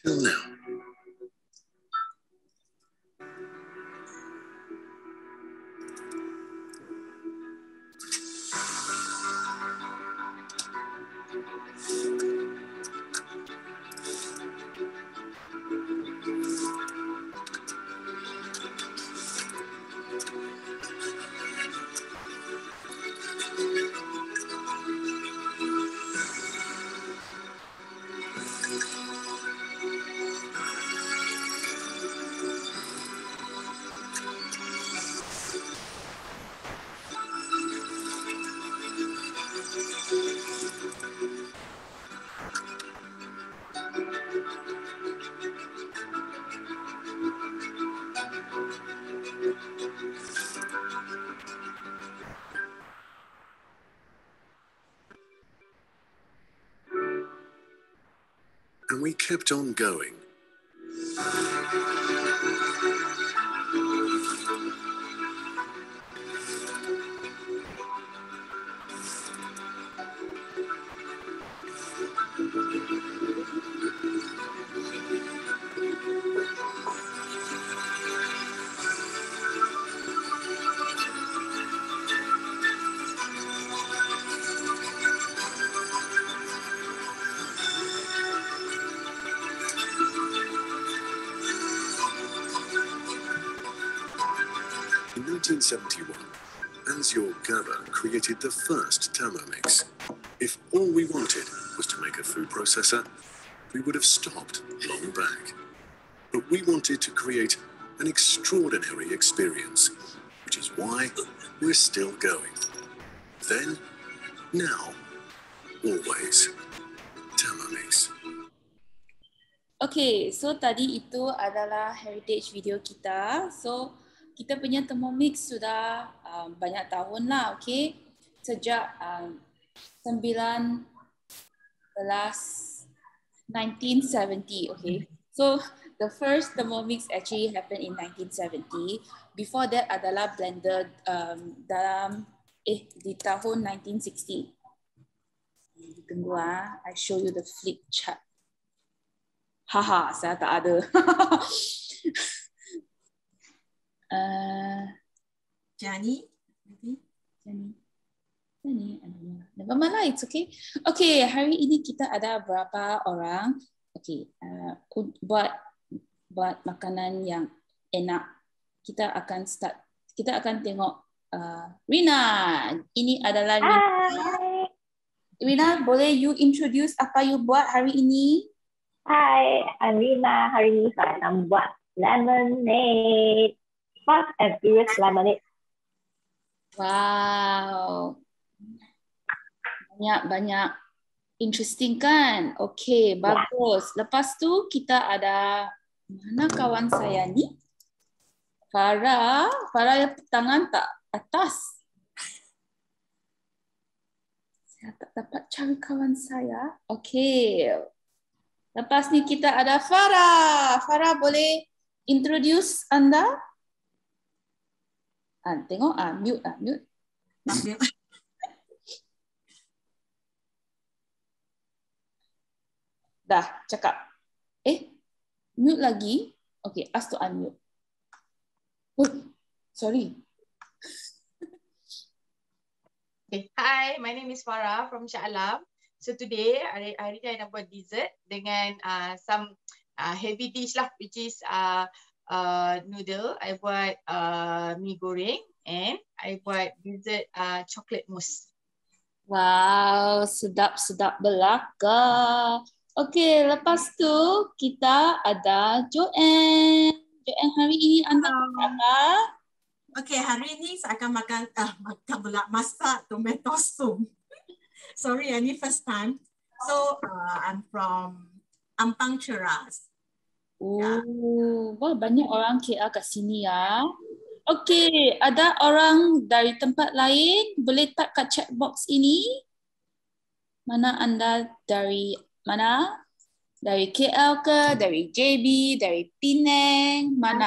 now. And we kept on going. In 1971, Ansio Gaba created the first Thermomix. If all we wanted was to make a food processor, we would have stopped long back. But we wanted to create an extraordinary experience, which is why we're still going. Then, now, always. Thermomix. Okay, so tadi itu adalah heritage video kita. So, kita punya Thermomix sudah banyak tahun lah, okay? Sejak 1970, okay? So, the first Thermomix actually happened in 1970. Before that adalah blender di tahun 1960. Tunggu I show you the flip chart. Haha, saya tak ada. Jani, never mind lah, it's okay. Okay, hari ini kita ada berapa orang? Okay, buat makanan yang enak. Kita akan tengok Rina. Ini adalah Rina. Hi. Rina, boleh you introduce apa you buat hari ini? Hi, I'm Rina. Hari ini saya akan buat lemonade. Fast and furious lemonade. Wow. Banyak interesting kan? Okay, bagus. Lepas tu kita ada mana kawan saya ni? Farah tangan tak atas. Saya tak dapat cari kawan saya. Okay. Lepas ni kita ada Farah. Farah boleh introduce anda? Tengok, mute. Dah, cakap. Mute lagi. Okay, ask to unmute. Oh, sorry. Okay. Hi, my name is Farah from Shah Alam. So today, hari ni I nak buat dessert dengan some heavy dish lah, which is noodle. I buat mi goreng and I buat dessert chocolate mousse. Wow, sedap-sedap belaka. Okay, lepas tu kita ada Joanne. Joanne, hari ini anda apa? Okay, hari ini saya akan makan pula masak tomato soup. Sorry, ini first time. So I'm from Ampang Cheras. Wah, banyak orang KL kat sini ya. Okay, ada orang dari tempat lain boleh type kat chat box ini. Mana anda dari mana? Dari KL ke? Dari JB? Dari Penang? Mana?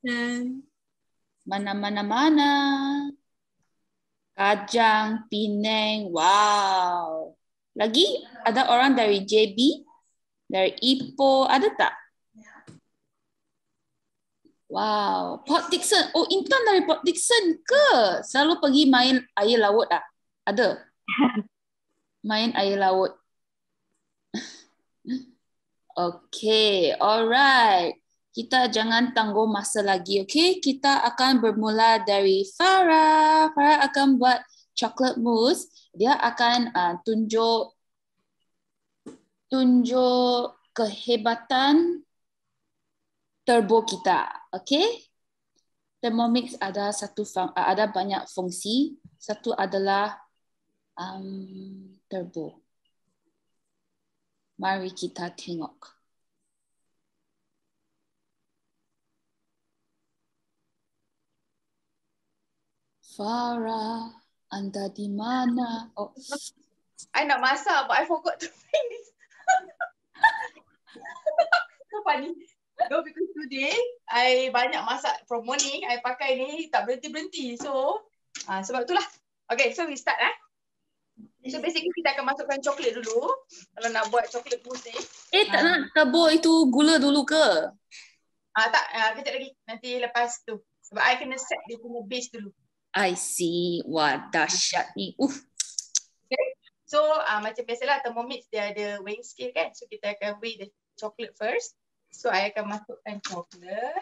Mana? Kajang, Penang, wow. Lagi ada orang dari JB, dari Ipoh, ada tak? Wow, Port Dickson. Oh, Intan dari Port Dickson ke? Selalu pergi main air laut ah? Ada? Main air laut. Okay, alright. Kita jangan tangguh masa lagi, okay? Kita akan bermula dari Farah. Farah akan buat chocolate mousse. Dia akan tunjuk kehebatan turbo kita, okay? Thermomix ada ada banyak fungsi. Satu adalah turbo. Mari kita tengok. Farah, Anda di mana? Oh, I nak masak, but I forgot to bring this. So funny. No, because today I banyak masak from morning. I pakai ni tak berhenti-berhenti. So sebab itulah. Okay, so we start So basically kita akan masukkan coklat dulu. Kalau nak buat coklat mousse ni. tak nak tabur itu gula dulu ke? Tak, kejap lagi. Nanti lepas tu. Sebab I kena set dia punya base dulu. I see. Wah, dahsyat ni. Okay. So macam biasalah Thermomix dia ada weighing scale kan. So kita akan weigh the chocolate first. So I akan masukkan coklat.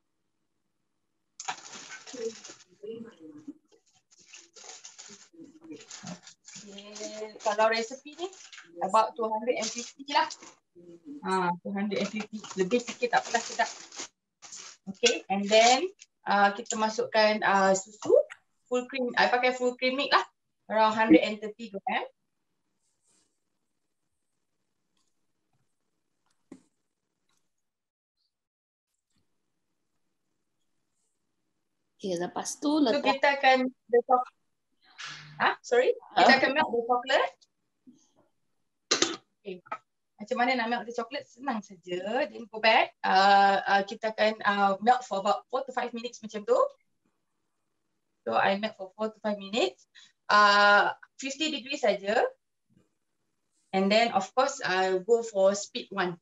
Okay. Kalau resepi ni about 250 lah. 250. Lebih sikit tak apalah, sedap. Okay, and then kita masukkan susu full cream. I pakai full cream milk lah. Around 130 gram. Okay, lepas tu letak. So kita akan kita akan melt the chocolate. Okay. Macam mana nak melt the chocolate? Senang saja. Then go back. Kita akan melt for about 4 to 5 minutes macam tu. So I melt for 4 to 5 minutes. 50 degrees saja. And then of course I go for speed 1.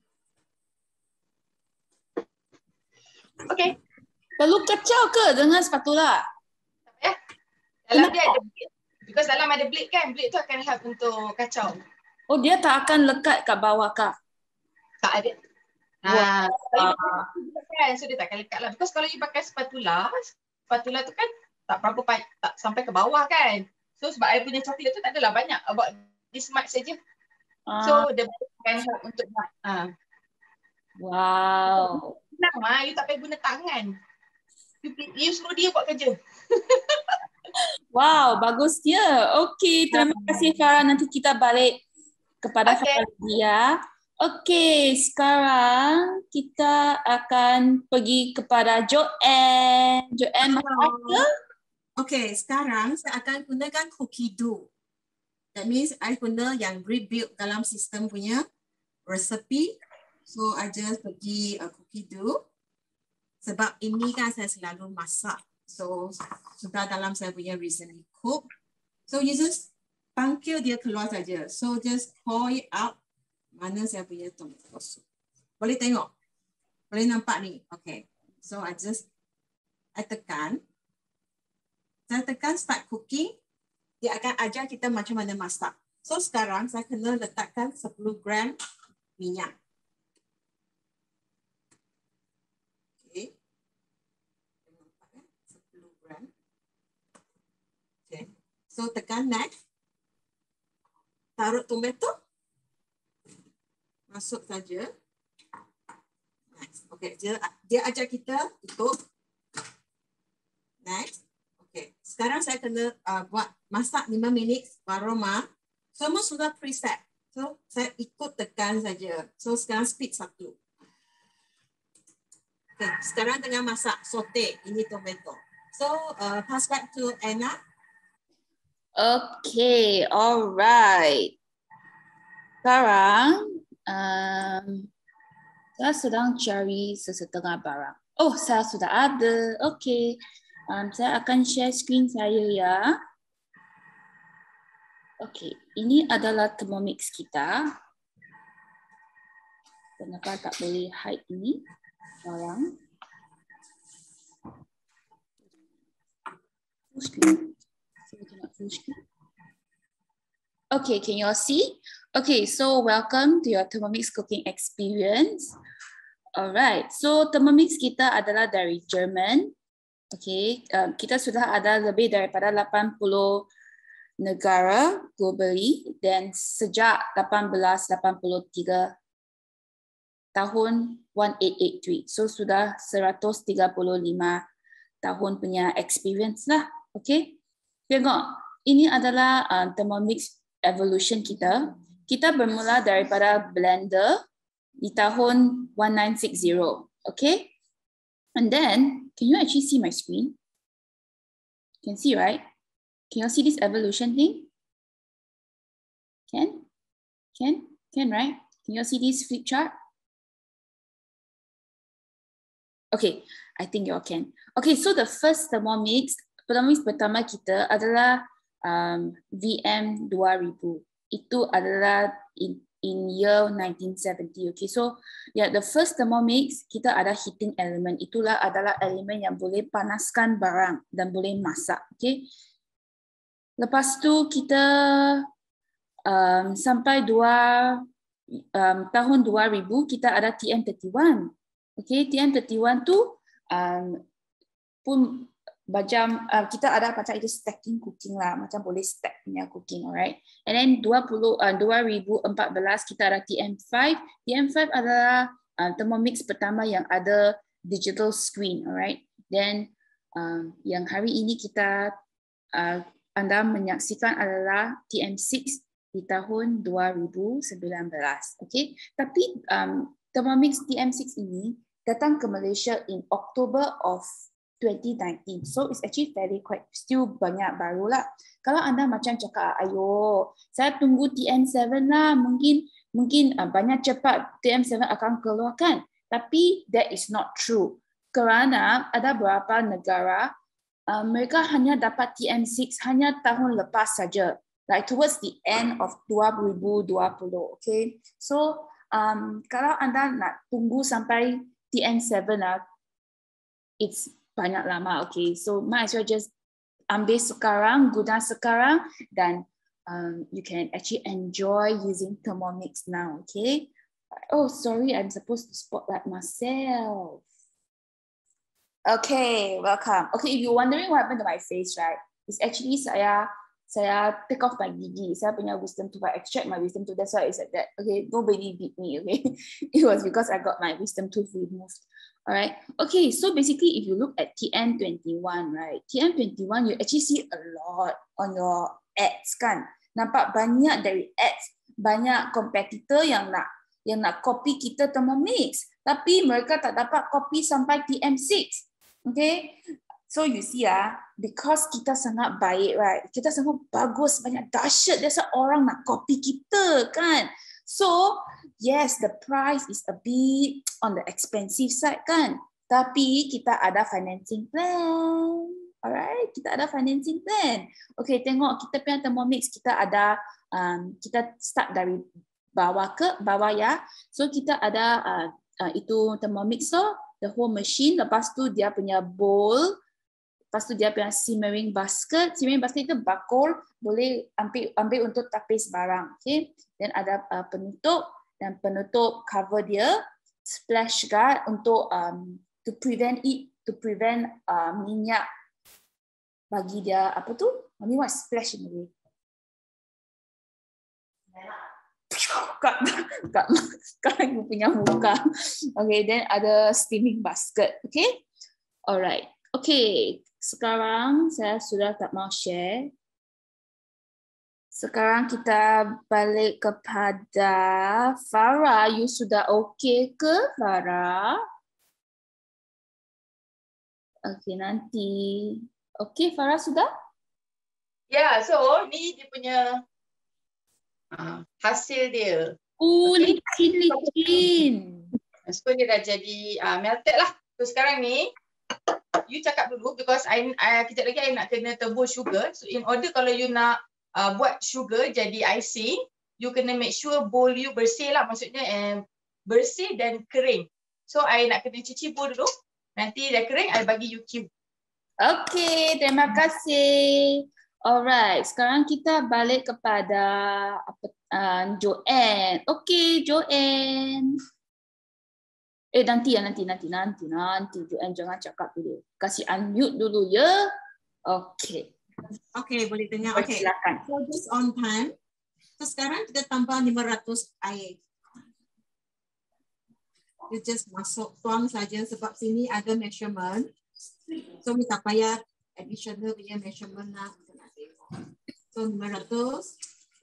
Okay. Perlu kacau ke dengan spatula? Ya. Dalam dia ada blade. Because dalam ada blade kan. Blade tu akan help untuk kacau. Oh, dia tak akan lekat kat bawah kah? Tak ada. So dia tak akan lekat lah. Because kalau you pakai spatula tu kan tak berapa tak sampai ke bawah kan. So sebab I punya coklat tu tak adalah banyak. About this much saja. So dia akan help untuk Wow. senang lah. You tak payah guna tangan. You suruh dia buat kerja. Wow, bagus dia. Okey, terima kasih Farah. Nanti kita balik kepada Farah lagi ya. Okey, sekarang kita akan pergi kepada Joanne. Joanne, masak ke? Okey, sekarang saya akan gunakan cookie dough. That means I guna yang rebuild dalam sistem punya resepi. So, I just pergi cookie dough. Sebab ini kan saya selalu masak. So, sudah dalam saya punya recently cook. So, you just pangkil dia keluar saja. So, just pour it out. Mana saya punya tomato soup. Boleh tengok? Boleh nampak ni? Okay. So, I tekan. Saya tekan start cooking. Dia akan ajar kita macam mana masak. So, sekarang saya kena letakkan 10 gram minyak. Okay. 10 gram. Okay. So, tekan next. Taruh tomato. Masuk saja. Next. Okay. Dia ajar kita tutup. Next. Okay. Sekarang saya kena buat masak 5 minit aroma. Semua sudah preset. So, saya ikut tekan saja. So, sekarang speed 1. Okay. Sekarang tengah masak saute. Ini tomato. So, pass back to Anna. Okay, alright. Sekarang, saya sedang cari sesetengah barang. Oh, saya sudah ada. Okay. Saya akan share screen saya ya. Okay, ini adalah Thermomix kita. Kenapa tak boleh hide ini barang? full screen. Full screen. Okay, can you all see? Okay, so welcome to your Thermomix cooking experience. Alright, so Thermomix kita adalah dari Jerman. Okay, kita sudah ada lebih daripada 80 negara globally dan sejak 1883 tahun 1883. So sudah 135 tahun punya experience lah. Okay, tengok. Ini adalah Thermomix evolution kita. Kita bermula daripada blender di tahun 1960. Okay, and then can you actually see my screen? You can see, right? Can you see this evolution thing? Can, right? Can you see this flip chart? Okay, I think you all can. Okay, so the first Thermomix pertama kita adalah VM 2000. Itu adalah in year 1970. Okay, so yeah, the first Thermomix kita ada heating element. Itulah adalah elemen yang boleh panaskan barang dan boleh masak. Okay. Lepas tu kita sampai tahun 2000 kita ada TM31. Okay, TM31 tu pun macam kita ada macam itu stacking cooking lah, macam boleh stack punya cooking, alright. And then 2014 kita ada TM5. TM5 adalah Thermomix pertama yang ada digital screen, alright. Then yang hari ini kita anda menyaksikan adalah TM6 di tahun 2019, okay. Tapi Thermomix TM6 ini datang ke Malaysia in October of 2019. So it's actually very quite still banyak baru lah. Kalau anda macam cakap, ayo, saya tunggu TM7 lah, mungkin banyak cepat TM7 akan keluarkan. Tapi that is not true. Kerana ada beberapa negara mereka hanya dapat TM6 hanya tahun lepas saja. Like towards the end of 2020, okay. So kalau anda nak tunggu sampai TM7 lah, it's banyak lama, okay. So might as well just ambil sekarang, guna sekarang, dan you can actually enjoy using Thermomix now, okay. Oh, sorry, I'm supposed to spotlight myself. Okay, welcome. Okay, if you're wondering what happened to my face, right? It's actually saya take off my gigi. Saya punya wisdom tooth. I extract my wisdom tooth. That's why it's like that. Okay, nobody beat me. Okay, it was because I got my wisdom tooth removed. All right. Okay, so basically, if you look at TM21, right? TM21, you actually see a lot on your ads, kan? Nampak banyak dari ads, banyak kompetitor yang nak copy kita Thermomix, tapi mereka tak dapat copy sampai TM6. Okay. So you see because kita sangat baik, right? Kita sangat bagus, banyak dahsyat, that's why orang nak copy kita, kan? So yes, the price is a bit on the expensive side, kan? Tapi kita ada financing plan. Alright, kita ada financing plan. Okay, tengok kita punya Thermomix, kita ada kita start dari bawah ke bawah ya. So kita ada itu Thermomixer, the whole machine, lepas tu dia punya bowl, lepas tu dia punya simmering basket. Simmering basket itu bakul, boleh ambil untuk tapis barang. Okay. Dan ada penutup, dan penutup cover dia, splash guard untuk to prevent minyak bagi dia apa tu? I mean what splash in the way? Kat aku punya muka. Okay, then ada steaming basket. Okay, alright. Okay, sekarang saya sudah tak mau share. Sekarang kita balik kepada Farah. You sudah okay ke, Farah? Okay, nanti. Okay, Farah sudah? Ya, so ni dia punya hasil dia. Licin. So dia dah jadi melted lah. So sekarang ni, you cakap dulu because kejap lagi I nak kena tebus sugar. So in order kalau you nak buat sugar jadi icing, you kena make sure bowl you bersih lah. Maksudnya bersih dan kering. So I nak kena cuci bowl dulu. Nanti dah kering, I bagi you cube. Okey, terima kasih. Alright, sekarang kita balik kepada Joanne. Okey, Joanne. Nanti Joanne jangan cakap dulu. Kasih unmute dulu ya. Okey. Okay, boleh dengar. Okay. Silakan. So just on time. So sekarang kita tambah 500 air. You just masuk tuang saja sebab sini ada measurement. So kita payah additional punya measurement lah. So 500.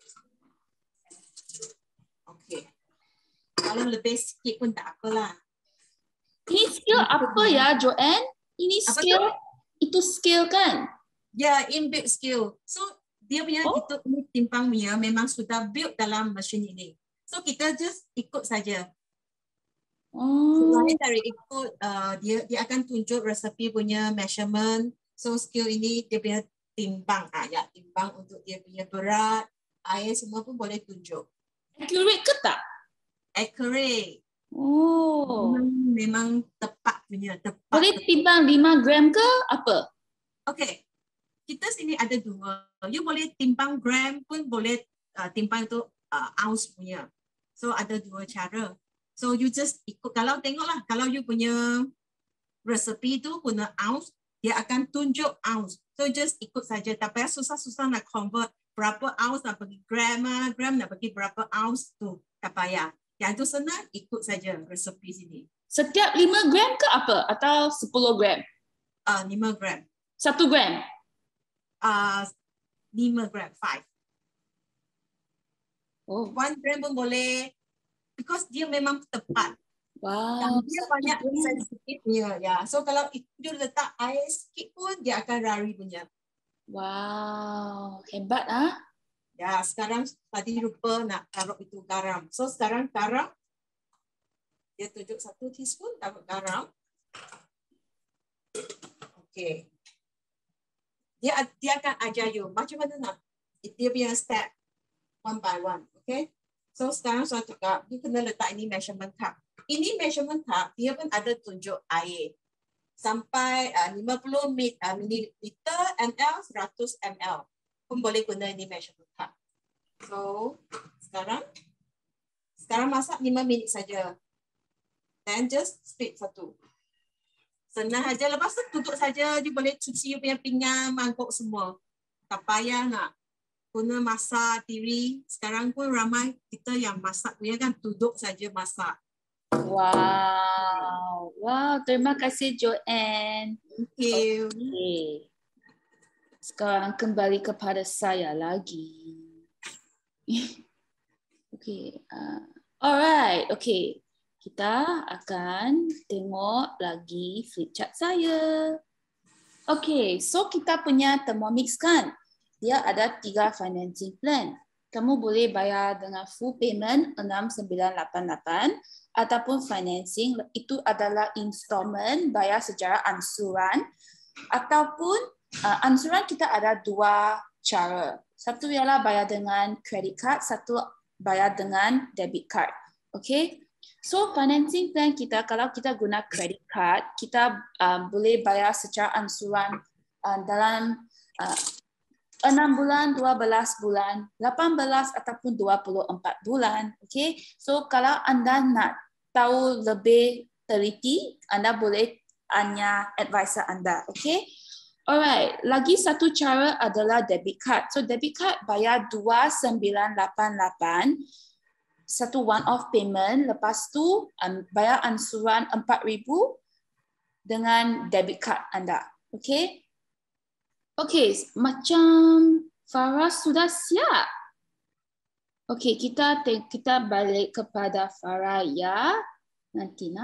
Okay. Kalau lebih sikit pun tak apalah. Ini skill apa ya, Joanne? Ini skill, itu skill kan? Ya, inbuilt skill. So dia punya itu timpang punya memang sudah built dalam mesin ini. So kita just ikut saja. Selain dari ikut, dia akan tunjuk resepi punya measurement. So skill ini dia punya timbang, ya timbang untuk dia punya berat, air semua pun boleh tunjuk. Accurate ke tak? Accurate. Memang tepat punya, tepat. Boleh timbang 5 gram ke apa? Okay. Kita sini ada dua. You boleh timbang gram pun boleh timbang itu ounce punya. So ada dua cara. So you just ikut, kalau tengoklah, kalau you punya resepi tu guna ounce, dia akan tunjuk ounce. So just ikut saja. Tak payah susah-susah nak convert berapa ounce nak bagi gram nak bagi berapa ounce tu. Tak payah. Yang tu senang, ikut saja resepi sini. Setiap 5 gram ke apa? Atau 10 gram? 5 gram. 1 gram? 5 gram, 5. 1 gram pun boleh. Because dia memang tepat. Wow. Dan dia banyak sensitifnya. Ya. So kalau dia letak air sikit pun dia akan lari punya. Wow. Hebat ah. Ya, sekarang tadi lupa nak taruh itu garam. So sekarang garam. Dia tunjuk 1 teaspoon taruh garam. Okay. Dia akan ajar you macam mana nak. Dia punya step one by one. Okay. So sekarang saya cakap, you kena letak ini measurement cup. Ini measurement cup, dia pun ada tunjuk air. Sampai 50 ml, 100 ml. Pun boleh guna ini measurement cup. So, sekarang masak 5 minit saja. Then just split satu. Senang saja. Lepas tu tutup saja, you boleh cuci you punya pinggan, mangkuk semua. Tak payah nak guna masak diri. Sekarang pun ramai kita yang masak punya kan duduk saja masak. Wow. Wow, terima kasih Joanne. Thank you. Okay. Sekarang kembali kepada saya lagi. Okay. Alright, okay. Kita akan tengok lagi flip chart saya. Okay, so kita punya Thermomix kan? Dia ada 3 financing plan. Kamu boleh bayar dengan full payment 6,988 ataupun financing itu adalah installment bayar secara ansuran ataupun ansuran kita ada 2 cara. Satu ialah bayar dengan credit card, satu bayar dengan debit card. Okay? So financing plan kita kalau kita guna credit card, kita boleh bayar secara ansuran dalam 6 bulan, 12 bulan, 18 ataupun 24 bulan. Okay? So kalau anda nak tahu lebih teliti, anda boleh tanya advisor anda. Okay? Alright, lagi satu cara adalah debit card. So debit card bayar 2,988, satu one-off payment. Lepas tu bayar ansuran 4,000 dengan debit card anda. Okay? Okay, macam Farah sudah siap. Okay, kita balik kepada Farah ya. Nanti.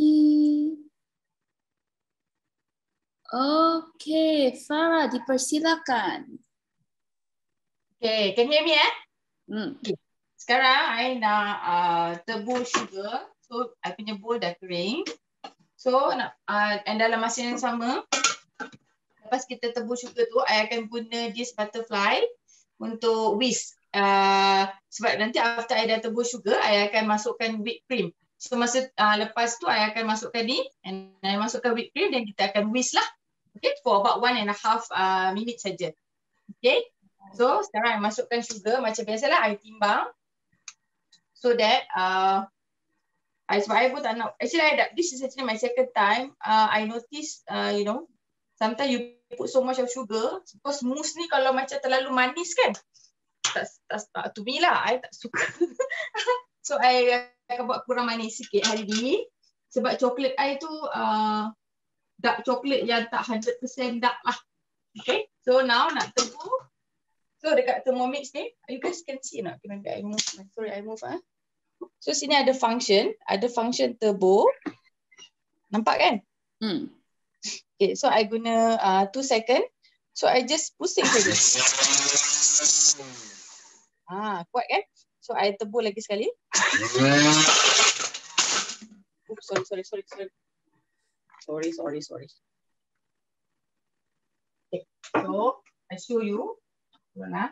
Okay, Farah dipersilakan. Okay, can you hear me Okay. Sekarang I nak tebus sugar. So, I punya bowl dah kering. So, and dalam masa yang sama, lepas kita tebus sugar tu, I akan guna this butterfly untuk whisk. Sebab nanti after I dah tebus sugar, I akan masukkan whipped cream. So masa lepas tu, I akan masukkan ni, and I masukkan whipped cream dan kita akan whisk lah. Okay, for about 1.5 minit saja. Okay, so sekarang I masukkan sugar macam biasalah, I timbang. So that sebab I pun tak nak, actually this is actually my second time. I notice you know, sometimes you put so much of sugar because mousse ni kalau macam terlalu manis kan, tak to me lah, I tak suka. So I akan buat kurang manis sikit hari ni sebab coklat I tu dark coklat yang tak 100% dark lah. Okay, so now nak tebu. So dekat Thermomix ni, you guys can see nak? I move. Sorry, I move. So sini ada function turbo. Nampak kan? Okay, so I guna 2 second. So I just pusing saja. Kuat kan? So I tebus lagi sekali. Oops, sorry. Sorry. Okay, so I show you. Mana?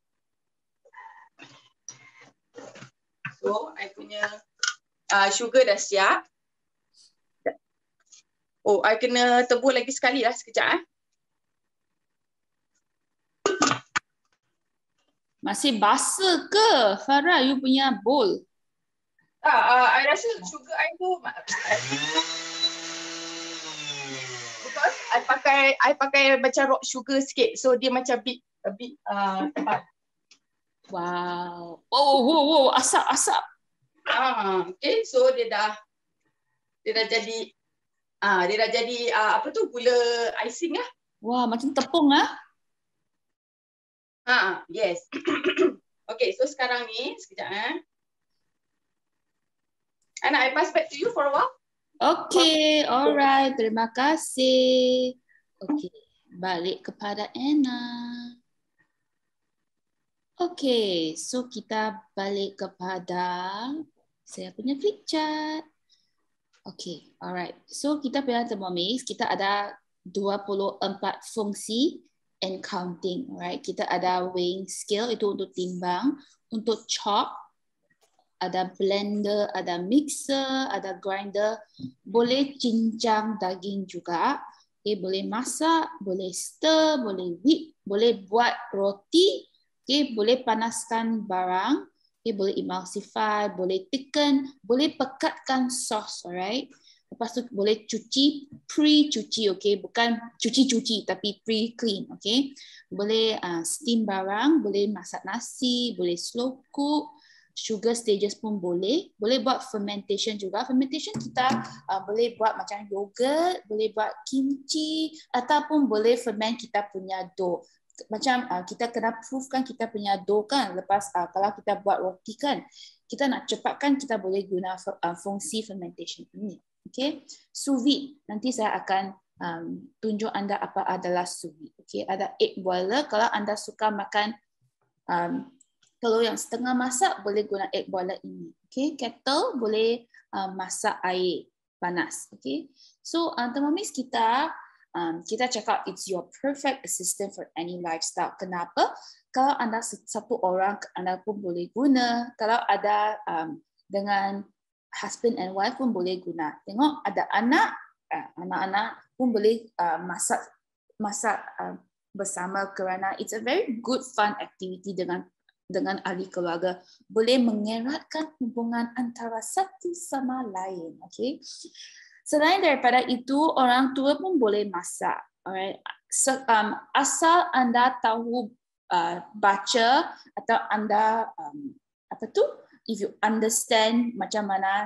So, I punya sugar dah siap. Oh, I kena tebus lagi sekali lah sekejap. Masih basah ke, Farah, you punya bowl? I rasa sugar I tu because I pakai macam rock sugar sikit, so dia macam a bit tebal. Wow. Oh, asap. Okay, so dia dah jadi apa tu, gula icing lah. Wah, macam tepung lah. Yes. Okay, so sekarang ni sekejap Ana, I pass back to you for a while. Okay, alright. Terima kasih. Okay, balik kepada Anna. Okay, so kita balik kepada saya punya flip chart. Okay, alright. So kita punya Thermomix, kita ada 24 fungsi and counting. Alright, kita ada weighing scale, itu untuk timbang, untuk chop, ada blender, ada mixer, ada grinder, boleh cincang daging juga. Okay, boleh masak, boleh stir, boleh whip, boleh buat roti. Okay, boleh panaskan barang, okay, boleh emulsify, boleh thicken, boleh pekatkan sos, alright. Lepas tu boleh cuci, pre-cuci, okay, bukan cuci-cuci tapi pre-clean, okay. Boleh steam barang, boleh masak nasi, boleh slow cook, sugar stages pun boleh buat fermentation juga. Fermentation kita boleh buat macam yogurt, boleh buat kimchi, ataupun boleh ferment kita punya dough. Macam kita kena proofkan kita punya dough kan, lepas kalau kita buat roti kan, kita nak cepatkan, kita boleh guna fungsi fermentation ini. Okay, sous vide, nanti saya akan tunjuk anda apa adalah sous vide. Okay, ada egg boiler, kalau anda suka makan telur yang setengah masak, boleh guna egg boiler ini. Okay, kettle boleh masak air panas. Okay, so Thermomix kita cakap it's your perfect assistant for any lifestyle. Kenapa? Kalau anda satu orang, anda pun boleh guna. Kalau ada dengan husband and wife pun boleh guna. Tengok ada anak-anak pun boleh masak bersama, kerana it's a very good fun activity dengan ahli keluarga. Boleh mengeratkan hubungan antara satu sama lain. Okay. Selain daripada itu, orang tua pun boleh masak. Alright. Asal anda tahu baca atau anda if you understand macam mana,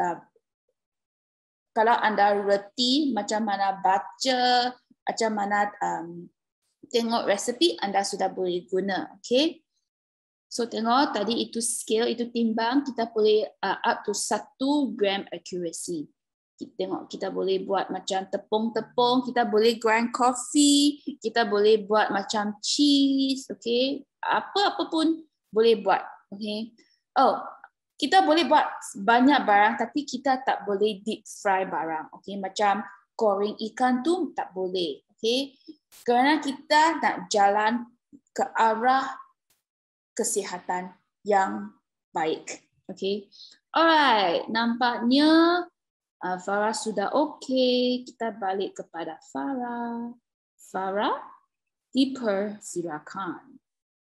kalau anda reti macam mana baca, macam mana tengok resepi, anda sudah boleh guna. Okay. So tengok tadi itu scale, itu timbang, kita boleh up to 1 gram accuracy. Tengok, kita boleh buat macam tepung-tepung, kita boleh grind coffee, kita boleh buat macam cheese, okay? Apa-apa pun boleh buat, okay? Oh, kita boleh buat banyak barang, tapi kita tak boleh deep fry barang, okay? Macam goreng ikan tu tak boleh, okay? Kerana kita nak jalan ke arah kesihatan yang baik, okay? Alright, nampaknya Farah sudah okey. Kita balik kepada Farah. Farah, dipersilakan.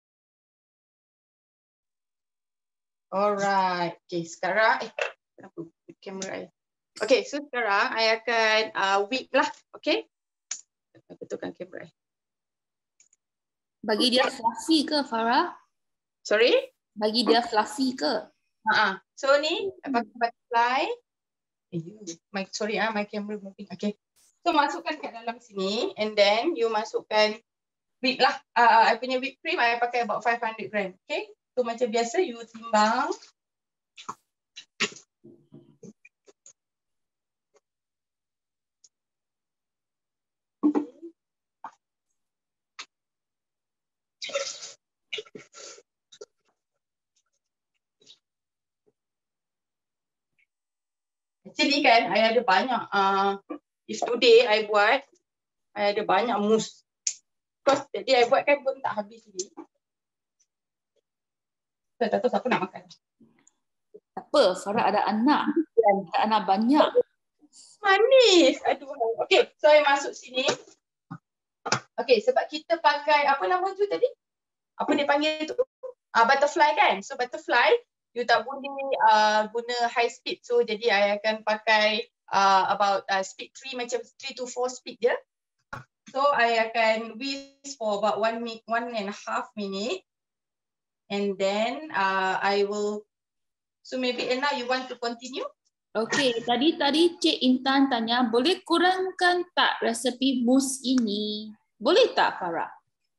Alright. Okay, sekarang kenapa kamera I? Okay, so sekarang I akan whip lah. Okay. Betulkan kamera I. Bagi dia fluffy ke, Farah? Sorry? Bagi dia fluffy ke? So ni pakai butterfly. Sorry my camera moving. Okay. So masukkan kat dalam sini and then you masukkan whip lah. I punya whipped cream I pakai about 500 gram. Okay. So macam biasa you timbang. Actually kan, I ada banyak. If today I buat, I ada banyak mousse. Because jadi I buat kan pun tak habis lagi. Saya tak tahu siapa nak makan. Tak apa, Farah ada anak. Ada anak banyak. Manis. Aduh. Okay, so I masuk sini. Okay, sebab kita pakai, apa nama tu tadi? Apa dia panggil tu? Butterfly kan? So butterfly, you tak boleh guna high speed. So jadi I akan pakai about speed 3, macam 3 to 4 speed je. So I akan whisk for about 1.5 minute. And then I will, so maybe Anna you want to continue? Okey, tadi Cik Intan tanya, boleh kurangkan tak resepi mousse ini? Boleh tak, Farah?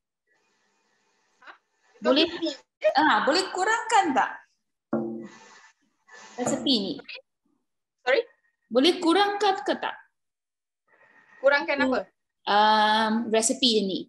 Boleh. Boleh kurangkan tak resepi ni? Sorry? Boleh kurangkan ke tak? Kurangkan apa? Resepi ini.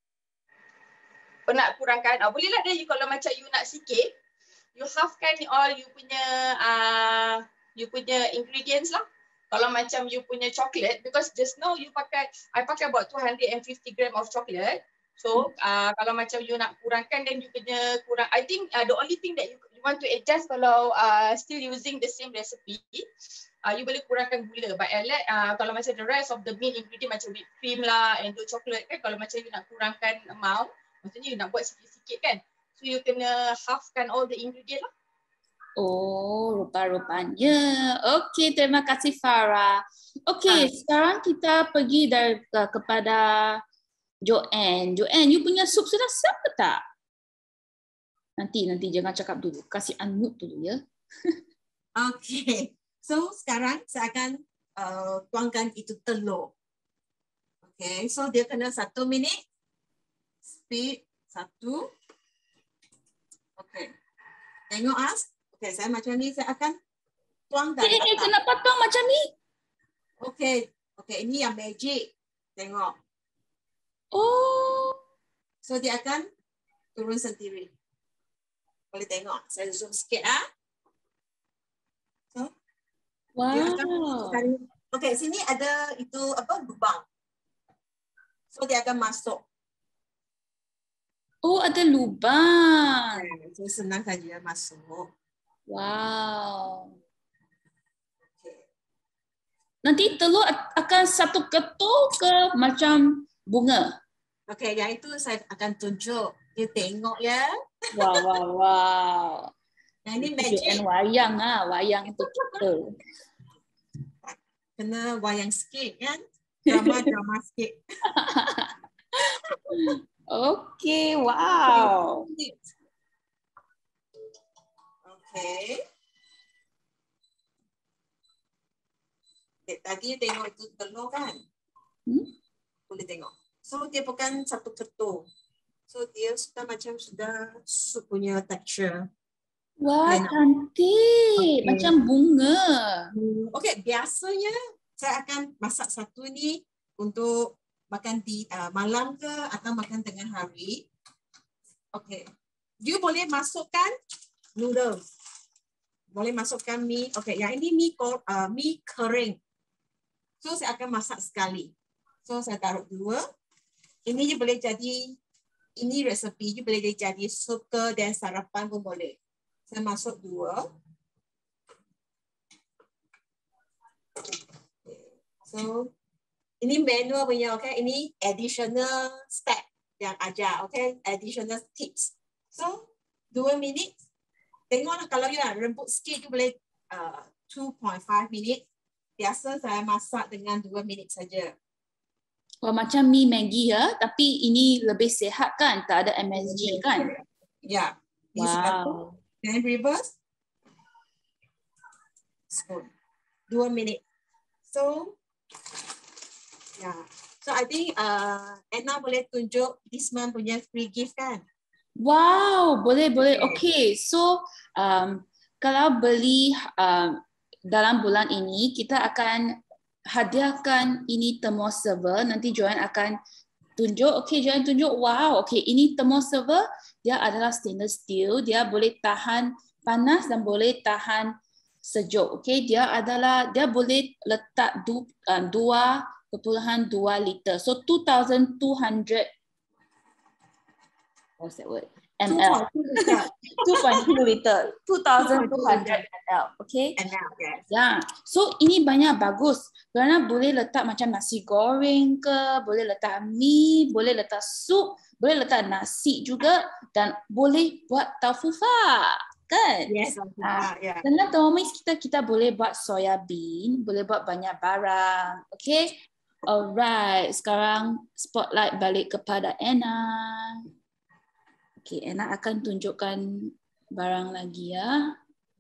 Nak kurangkan? Boleh lah dia, kalau macam you nak sikit, you halfkan all you punya ingredients lah. Kalau macam you punya chocolate, because just now I pakai about 250 gram of chocolate. So kalau macam you nak kurangkan, then you punya kurang. I think the only thing that you want to adjust kalau still using the same recipe, you boleh kurangkan gula. But kalau macam the rest of the main ingredient macam whipped cream lah, and the chocolate kan, kalau macam you nak kurangkan amount, maksudnya you nak buat sikit-sikit kan. So you kena halfkan all the ingredient lah. Oh, rupa-rupanya. Okey, terima kasih Farah. Okey, sekarang kita pergi kepada Joanne. Joanne, you punya sup sudah siap ke tak? Nanti jangan cakap dulu. Kasih unmute dulu ya. Okay. So sekarang saya akan tuangkan itu telur. Okay, so dia kena 1 minit. Speed 1. Okay. Tengok Okay, saya macam ni, saya akan tuang dari atas. Kenapa tuang macam ni? Okay, ini yang magic. Tengok. Oh. So dia akan turun sendiri. Boleh tengok. Saya zoom sikit So, wow. dia akan okay, sini ada itu lubang. So dia akan masuk. Oh, ada lubang. So senang saja masuk. Wow. Okay. Nanti telur akan satu ketul ke macam bunga? Okay, yang itu saya akan tunjuk. You tengok ya. Wow. Yang ini magic. Wayang wayang tu kita. Kena wayang sikit kan? Drama sikit. Okay, wow. Okay. Tadi tengok itu telur kan? Boleh tengok. So dia bukan satu ketul. So dia sudah sup punya texture. Wah, cantik. Macam bunga. Okay, biasanya saya akan masak satu ni untuk makan di malam ke atau makan tengah hari. Okay. You boleh masukkan noodles. Boleh masukkan mie. Okay, yang ini mie kering. So saya akan masak sekali. So saya taruh 2. Ini boleh jadi, ini resepi boleh jadi sup ke dan sarapan pun boleh. Saya masuk 2. So Ini manual punya, okay? Ini additional step yang ajar, okay? Additional tips. So, 2 minit. Tengoklah kalau you nak rembuk sikit, you boleh 2.5 minit. Biasa saya masak dengan 2 minit saja. Wah, macam mi Maggi ya, tapi ini lebih sihat kan? Tak ada MSG kan? Ya. Yeah. Wow. Then reverse. Spoon. 2 minit. So, yeah. So I think Anna boleh tunjuk this month punya free gift kan? Wow, boleh. Okay, so kalau beli dalam bulan ini, kita akan hadiahkan ini thermal server. Nanti Joanne akan tunjuk. Okay, Joanne tunjuk. Wow, okay, ini thermal server. Dia adalah stainless steel. Dia boleh tahan panas dan boleh tahan sejuk. Okay, dia boleh letak 2.2 liter. So 2,200. What's that word? ml. 2.2 liter. 2,200 ml. Okay? ML, yes. Ya. So ini banyak bagus. Kerana boleh letak macam nasi goreng ke, boleh letak mie, boleh letak sup, boleh letak nasi juga dan boleh buat taufufa. Kan? Yes, yeah. Dengan Thermomix kita boleh buat soya bean, boleh buat banyak barang. Okay? Alright. Sekarang spotlight balik kepada Anna. Okay, Anna akan tunjukkan barang lagi ya.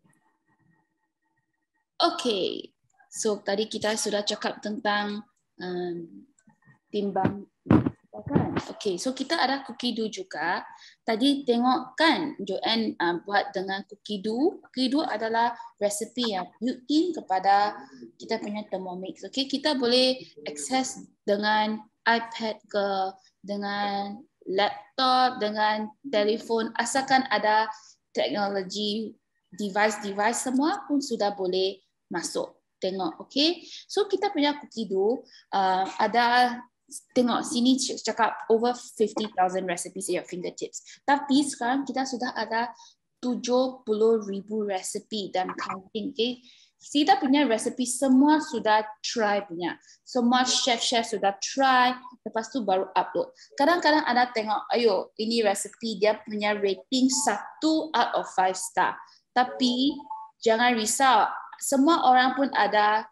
Okay, so tadi kita sudah cakap tentang timbang kan? Okay, so kita ada cookie dough juga. Tadi tengok kan Joanne buat dengan cookie dough. Cookie dough adalah resepi yang built-in kepada kita punya Thermomix. Okay, kita boleh akses dengan iPad ke, dengan laptop, dengan telefon, asalkan ada teknologi device semua pun sudah boleh masuk. Tengok, okay? So kita punya cookie dough ada, tengok sini cakap over 50,000 recipes at your fingertips. Tapi sekarang kita sudah ada 70,000 resepi dan counting, okay? Kita punya resepi semua sudah try punya. Semua chef sudah try, lepas tu baru upload. Kadang-kadang ada tengok, ayo ini resepi dia punya rating 1 out of 5 star. Tapi jangan risau, semua orang pun ada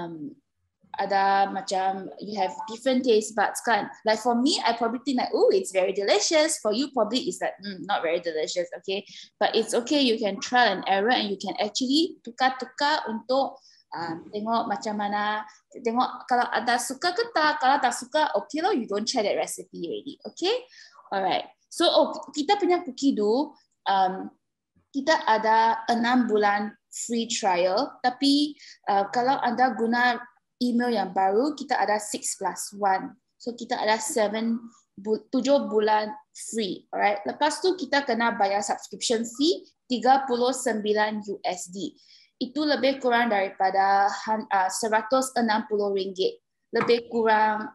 macam you have different taste buds kan. Like for me, I probably think like, oh, it's very delicious. For you, probably it's like not very delicious, okay? But it's okay. You can try and error, and you can actually tukar-tukar untuk tengok macam mana. Tengok kalau ada suka ke tak. Kalau tak suka, okay lah, you don't try that recipe already, okay? Alright. So kita punya cookie dough, kita ada 6 bulan free trial. Tapi kalau anda guna email yang baru, kita ada 6+1. So kita ada 7 bulan free. Alright. Lepas tu kita kena bayar subscription fee $39 USD. Itu lebih kurang daripada RM160. Lebih kurang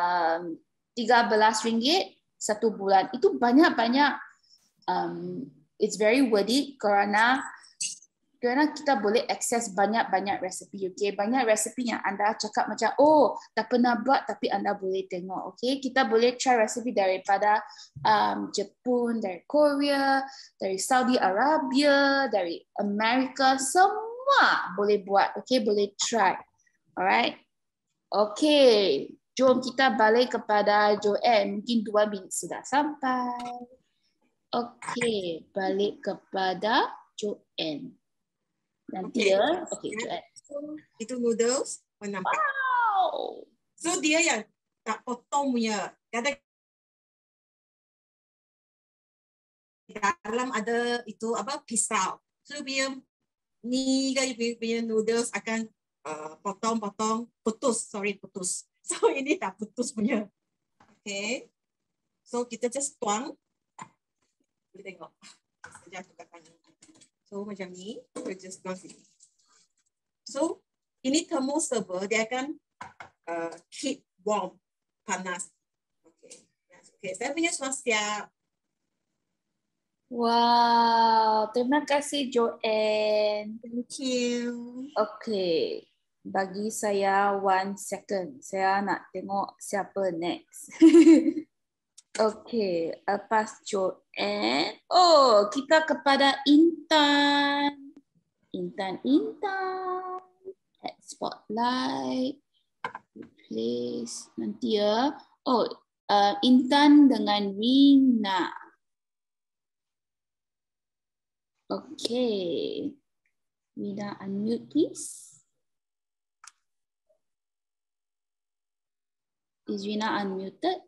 RM13 satu bulan. Itu banyak-banyak. It's very worth it kerana kita boleh akses banyak-banyak resepi, okay? Banyak resepi yang anda cakap macam, oh, tak pernah buat tapi anda boleh tengok, okay? Kita boleh try resepi daripada Jepun, dari Korea, dari Saudi Arabia, dari Amerika, semua boleh buat, okay? Boleh try, alright? Okay, jom kita balik kepada Joanne. Mungkin 2 minit sudah sampai. Okay, balik kepada Joanne. Nanti Okay. ya. Okay, Joanne. So, itu noodles nampak. Wow. So dia yang tak potong punya. Kadang dalam ada itu apa pisau. So punya ni kan punya noodles akan potong-potong putus. So ini tak putus punya. Okay. So kita just tuang. Boleh tengok. Sekejap tukar tangan. So macam ni, kita just tuang sini. So ini thermal server, dia akan keep warm, panas. Okay, saya punya semua siap. Wow, terima kasih Joanne. Thank you. Okay. Bagi saya 1 second. Saya nak tengok siapa next. Okay, lepas Joanne. Oh, kita kepada Intan. Intan. Add spotlight. Replace. Nanti ya. Oh, Intan dengan Rina. Okay. Rina, unmute please. Is Rina unmuted?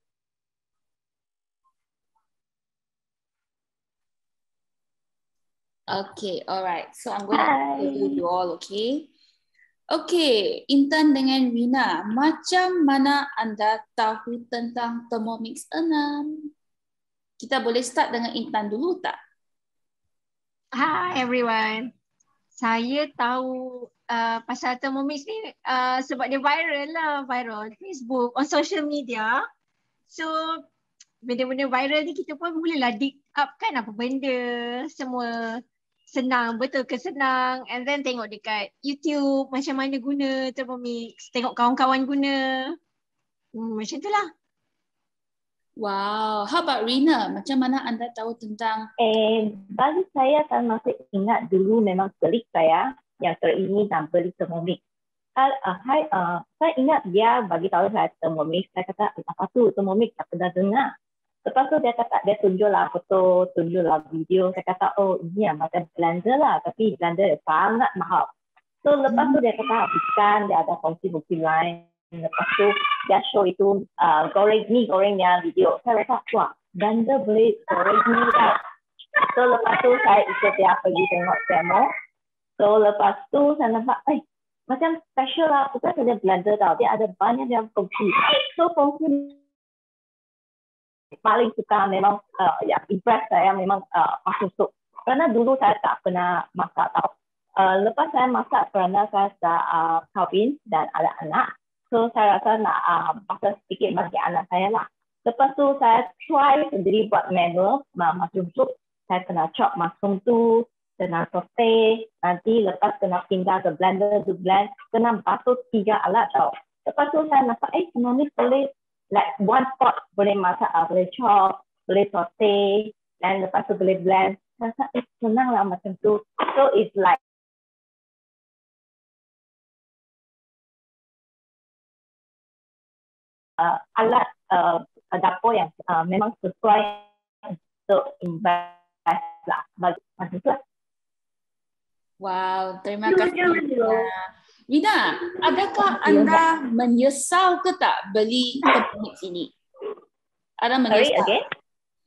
Okay, alright. So I'm going to interview you all, okay? Okay, Intan dengan Rina, macam mana anda tahu tentang Thermomix 6? Kita boleh start dengan Intan dulu tak? Hi everyone. Saya tahu pasal Thermomix ni sebab dia viral Facebook, on social media. So benda-benda viral ni kita pun bolehlah dig up kan apa benda, semua senang, betul ke senang, and then tengok dekat YouTube macam mana guna Thermomix, tengok kawan-kawan guna. Macam tu lah. Wow, how about Rina? Macam mana anda tahu tentang? Bagi saya masih ingat dulu memang klik saya yang teringin dan beli Thermomix. Saya ingat dia bagi tahu saya Thermomix. Saya kata apa tu Thermomix, tak pernah dengar. Lepas tu dia kata dia tunjuklah foto, tunjuklah video. Saya kata oh ini macam blender lah, tapi blender sangat mahal. So lepas tu dia kata bukan, dia ada fungsi-fungsi lain. Lepas tu dia show itu gorengnya video. Saya rasa wah, blender boleh goreng ni kan. So lepas tu saya ikut dia pergi tengok demo. So lepas tu saya nampak macam special lah, bukan saja blender tau, dia ada banyak yang fungsi. So fungsi paling suka memang yang impress saya memang masak sup. Kerana dulu saya tak pernah masak tau. Lepas saya masak kerana saya dah kahwin dan ada anak. So saya rasa nak masak sedikit bagi anak saya lah. Lepas tu saya try sendiri buat manual mushroom soup. Saya kena chop mushroom tu, kena saute, nanti lepas kena pindah ke blender to blend, kena basuh 3 alat tau. Lepas tu saya nampak sebenarnya boleh like one pot boleh masak, boleh chop, boleh saute, dan lepas tu boleh blend. Saya rasa senang lah macam tu. So it's like alat dapur yang memang sesuai untuk invest lah. Macam tu lah. Wow, terima kasih. Rina, adakah anda menyesal ke tak beli Thermomix ini? Ada menyesal? Sorry, again?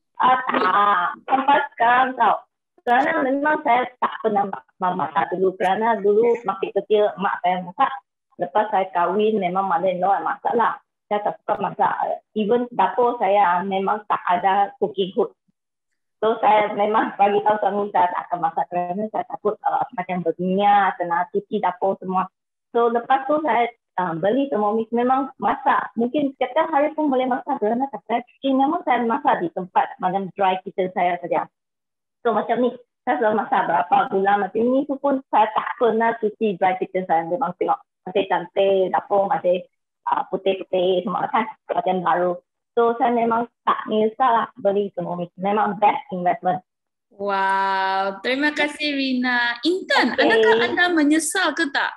Sampai sekarang tau. Kerana memang saya tak pernah masak dulu. Kerana dulu masih kecil mak saya masak. Lepas saya kahwin memang mother-in-law yang masak lah. Saya tak suka masak. Even dapur saya memang tak ada cooking hood. So saya memang bagi tahu suami saya tak akan masak kerana saya takut macam berminyak, kena cuci dapur semua. So lepas tu saya beli Thermomix, memang masak. Mungkin setiap hari pun boleh masak kerana saya cuci. Memang saya masak di tempat macam dry kitchen saya saja. So macam ni, saya selalu masak berapa bulan macam ni tu pun saya tak pernah cuci dry kitchen saya. Memang tengok masih cantik, dapur masih putih-putih semua kan, macam baru. So saya memang tak menyesal lah beli Thermomix. Memang best investment. Wow, terima kasih Rina. Intan, adakah anda menyesal ke tak?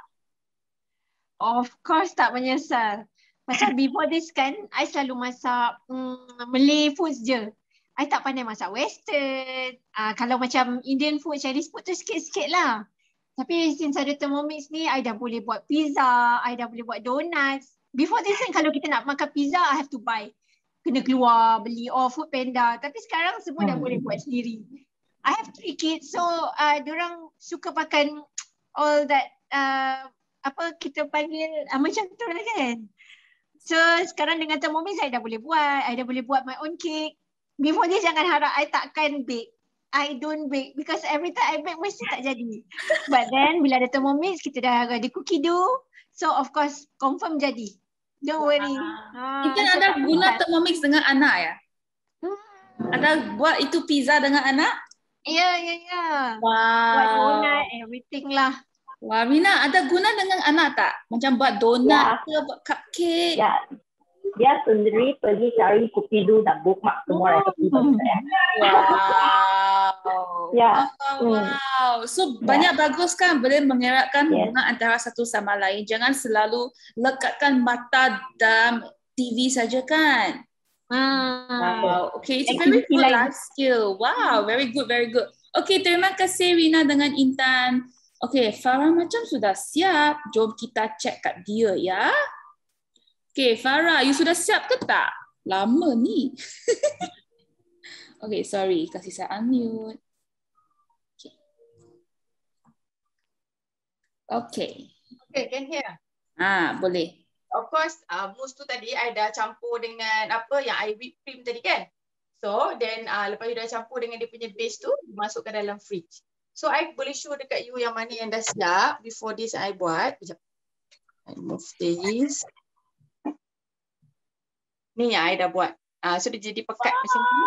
Of course tak menyesal. Pasal before this kan, I selalu masak Malay foods je. I tak pandai masak Western. Kalau macam Indian food, Chinese food tu sikit-sikit lah. Tapi since ada Thermomix ni, I dah boleh buat pizza, I dah boleh buat donuts. Before this kan, kalau kita nak makan pizza, I have to buy. Kena keluar, beli Food Panda. Tapi sekarang semua dah boleh buat sendiri. I have 3 kids, so diorang suka makan all that, apa kita panggil, macam tu lah kan. So sekarang dengan Thermomix, I dah boleh buat. I dah boleh buat my own cake. Before this, jangan harap I takkan bake. I don't bake because every time I bake mesti tak jadi. But then bila ada Thermomix, kita dah ada cookie dough. So of course confirm jadi. Don't worry. Intan ada guna Thermomix dengan anak ya? Ada buat itu pizza dengan anak? Ya. Wow. Buat donut, everything lah. Wah, Rina, ada guna dengan anak tak? Macam buat donat ke, buat cupcake? Ya, dia sendiri pergi cari Kupidu dan bookmark semua resepi bagi saya. Wow. Ya. Wow. So banyak bagus kan, boleh mengeratkan hubungan antara satu sama lain. Jangan selalu lekatkan mata dalam TV saja kan? Wow. Okay, it's a very good life skill. Wow, very good, very good. Okay, terima kasih Rina dengan Intan. Okay, Farah macam sudah siap. Jom kita cek kat dia ya. Okay, Farah, you sudah siap ke tak? Lama ni. Okay, sorry. Kasih saya unmute. Okay. Okay, can hear? Boleh. Of course, mousse tu tadi I dah campur dengan apa yang I whipped cream tadi kan? So, then lepas you dah campur dengan dia punya base tu, masukkan dalam fridge. So, I boleh show dekat you yang mana yang dah siap. Before this, I buat. Sekejap. I move this. Ni yang I dah buat. So, dia jadi pekat macam ni.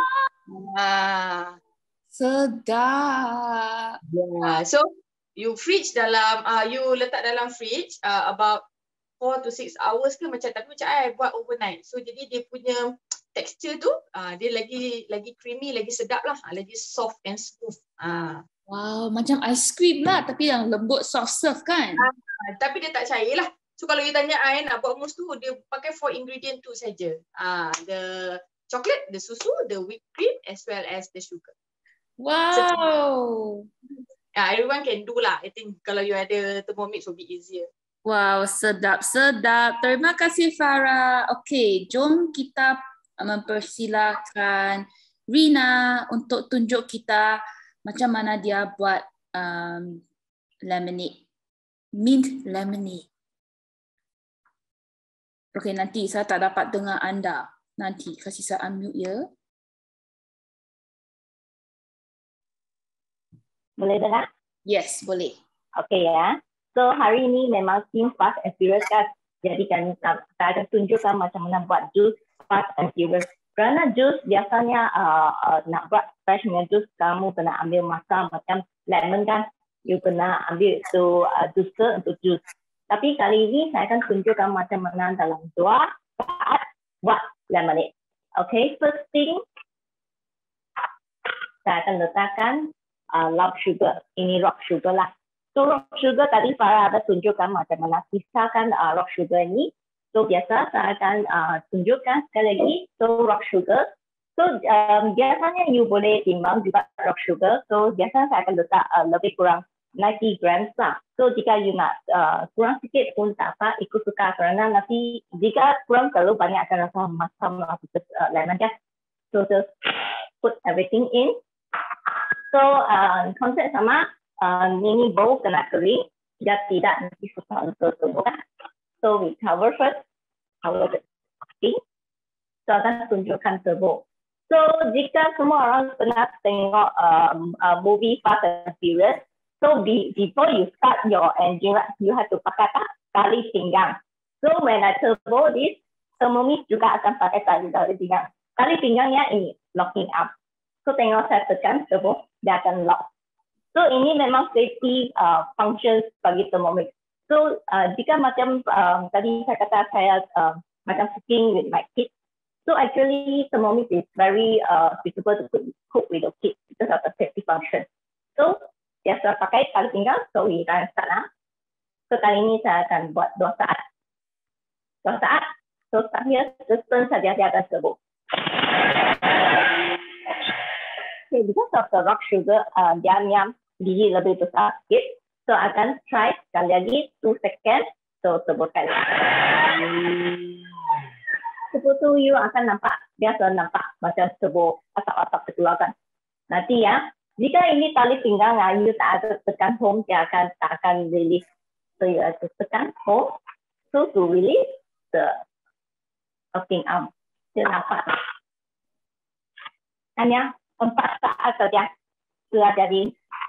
Sedap. Yeah. So, you fridge dalam, you letak dalam fridge about 4 to 6 hours ke macam, tapi macam I buat overnight. So, jadi dia punya texture tu, dia lagi creamy, lagi sedap lah. Lagi soft and smooth. Wow, macam ice cream lah tapi yang lembut soft serve kan? Tapi dia tak cair lah. So kalau you tanya I nak buat mousse tu, dia pakai 4 ingredient tu saja. The chocolate, the susu, the whipped cream as well as the sugar. Wow. Everyone can do lah. I think kalau you ada Thermomix will be easier. Wow, sedap-sedap. Terima kasih Farah. Okay, jom kita mempersilakan Rina untuk tunjuk kita macam mana dia buat lemonade. Mint lemonade. Okay, nanti saya tak dapat dengar anda. Nanti kasih saya unmute ya. Boleh dengar? Yes, boleh. Okay ya. So hari ini memang theme Fast and Furious kan. Jadi kan saya akan tunjukkan macam mana buat jus Fast and Furious. Kerana jus biasanya nak buat fresh punya jus, kamu kena ambil masa macam lemon kan. You kena ambil tu juicer untuk jus. Tapi kali ini saya akan tunjukkan macam mana dalam 2 saat buat lemonade. Okay, first thing saya akan letakkan rock sugar. Ini rock sugar lah. So rock sugar tadi Farah ada tunjukkan macam mana pisahkan rock sugar ini. So biasa saya akan tunjukkan sekali lagi. So rock sugar. So biasanya you boleh timbang juga rock sugar. So biasanya saya akan letak lebih kurang 90 grams lah. So jika you nak kurang sikit pun tak apa, ikut suka kerana nanti jika kurang terlalu banyak akan rasa masam lemon kan. So just put everything in. So konsep sama, ini bowl kena kering, dia tidak nanti susah untuk tubuh. So we cover first, cover the thing. So akan tunjukkan tubuh. So jika semua orang pernah tengok movie Fast and Furious, so before you start your engine, you have to pakai tali pinggang. So when I turbo this, Thermomix juga akan pakai tali pinggang. Tali pinggangnya ini locking up. So tengok saya tekan turbo, dia akan lock. So ini memang safety functions bagi Thermomix. So jika macam tadi saya kata saya macam cooking with my kids. So actually Thermomix is very suitable to cook with the kids because of the safety function. So biasa pakai tali pinggang, so we akan start lah. So kali ini saya akan buat 2 saat. 2 saat. So start here, just turn saja dia akan turbo. Okay, because of the rock sugar, dia punya biji lebih besar sikit. So akan try sekali lagi 2 second. So turbo sekali. Turbo tu you akan nampak, biasa nampak macam turbo asap-asap terkeluarkan. Nanti ya, jika ini tali pinggang, you tak ada tekan home, dia tak akan release. So you have to tekan home, so to release the locking arm. Dia nampak. Hanya 4 saat saja sudah jadi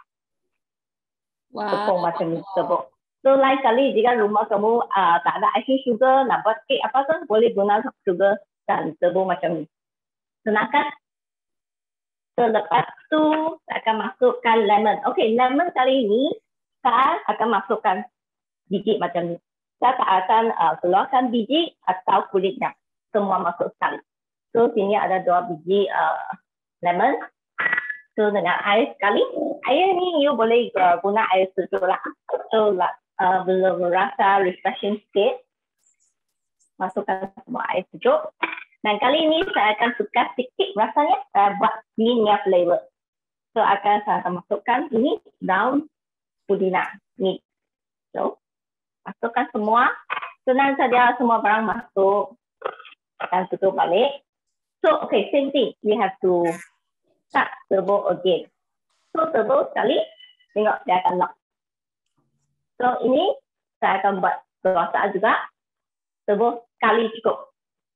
tepung macam ni terbuk. So lain kali jika rumah kamu tak ada icing sugar, nak buat kek apa pun boleh guna sugar dan terbuk macam ni. Senang kan? So lepas tu saya akan masukkan lemon. Okay, lemon kali ini saya akan masukkan biji macam ni. Saya tak akan keluarkan biji atau kulitnya. Semua masuk sekali. So sini ada 2 biji lemon. So dengan air sekali. Air ni you boleh guna air sejuk lah. So belum rasa refreshing sikit. Masukkan semua air sejuk. Dan kali ini saya akan suka sikit rasanya. Saya buat minyak flavor. So saya akan masukkan ini daun pudina. Ni. So masukkan semua. Senang saja semua barang masuk. Akan tutup balik. So okay, same thing. We have to start turbo again. So turbo sekali. Tengok dia akan lock. So ini saya akan buat perasaan juga. Turbo sekali cukup.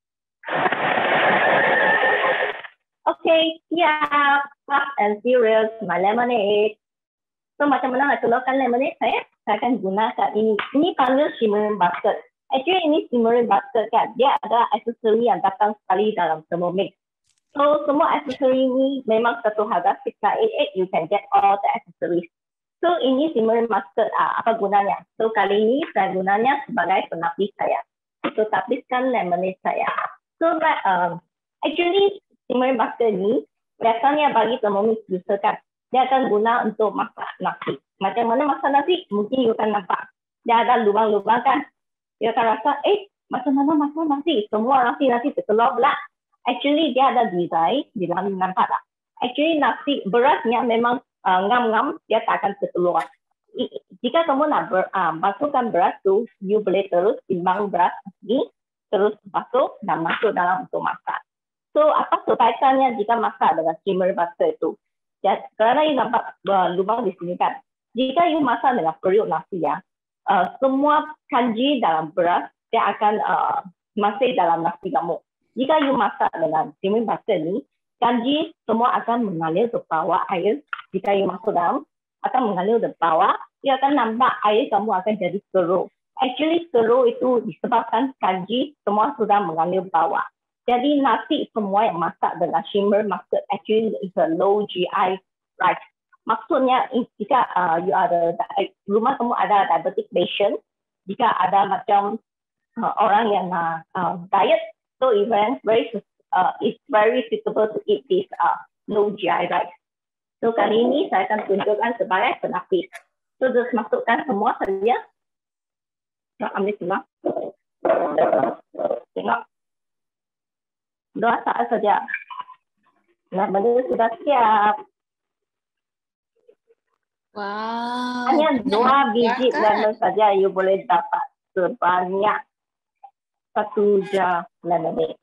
Okay, siap. Fast and furious, my lemonade. So macam mana nak keluarkan lemonade saya? Saya akan gunakan ini. Ini panggil shimmering basket. Actually ini shimmering basket kan. Dia ada aksesori yang datang sekali dalam Thermomix. So semua aksesori ini memang satu harga 688. You can get all the accessories. So ini shimmering basket apa gunanya? So kali ini saya gunanya sebagai penapis saya. So tapiskan lemonade saya. So actually shimmering basket ini biasanya bagi Thermomix user kan. Dia akan guna untuk masak nasi. Macam mana masak nasi? Mungkin you akan nampak. Dia ada lubang-lubang kan. Dia akan rasa, macam mana masak nasi? Semua nasi terkeluar pula. Actually, dia ada design. Di dalam nampak tak? Actually, nasi berasnya memang ngam-ngam. Dia tak akan terkeluar. Jika kamu nak masukkan beras tu, you boleh terus timbang beras ini. Terus basuh dan masuk dalam untuk masak. So, apa kebaikannya jika masak dengan steamer basket itu? Ya, kerana you nampak lubang di sini kan. Jika you masak dengan periuk nasi ya, semua kanji dalam beras dia akan masuk dalam nasi kamu. Jika you masak dengan steamer basket ini, kanji semua akan mengalir ke bawah air. Jika you masuk dalam, akan mengalir ke bawah, you akan nampak air kamu akan jadi keruh. Actually keruh itu disebabkan kanji semua sudah mengalir ke bawah. Jadi nasi semua yang masak dengan shimmer basket actually is a low GI rice. Maksudnya jika you ada rumah kamu ada diabetic patient, jika ada macam orang yang diet, so even it's very suitable to eat this low GI rice. So kali ini saya akan tunjukkan sebagai penapis. So just masukkan semua saja. Ambil semua. Tengok. 2 saat saja. Nah, benda sudah siap. Wow. Hanya 2 biji lemon saja you boleh dapat sebanyak 1 jar lemonade.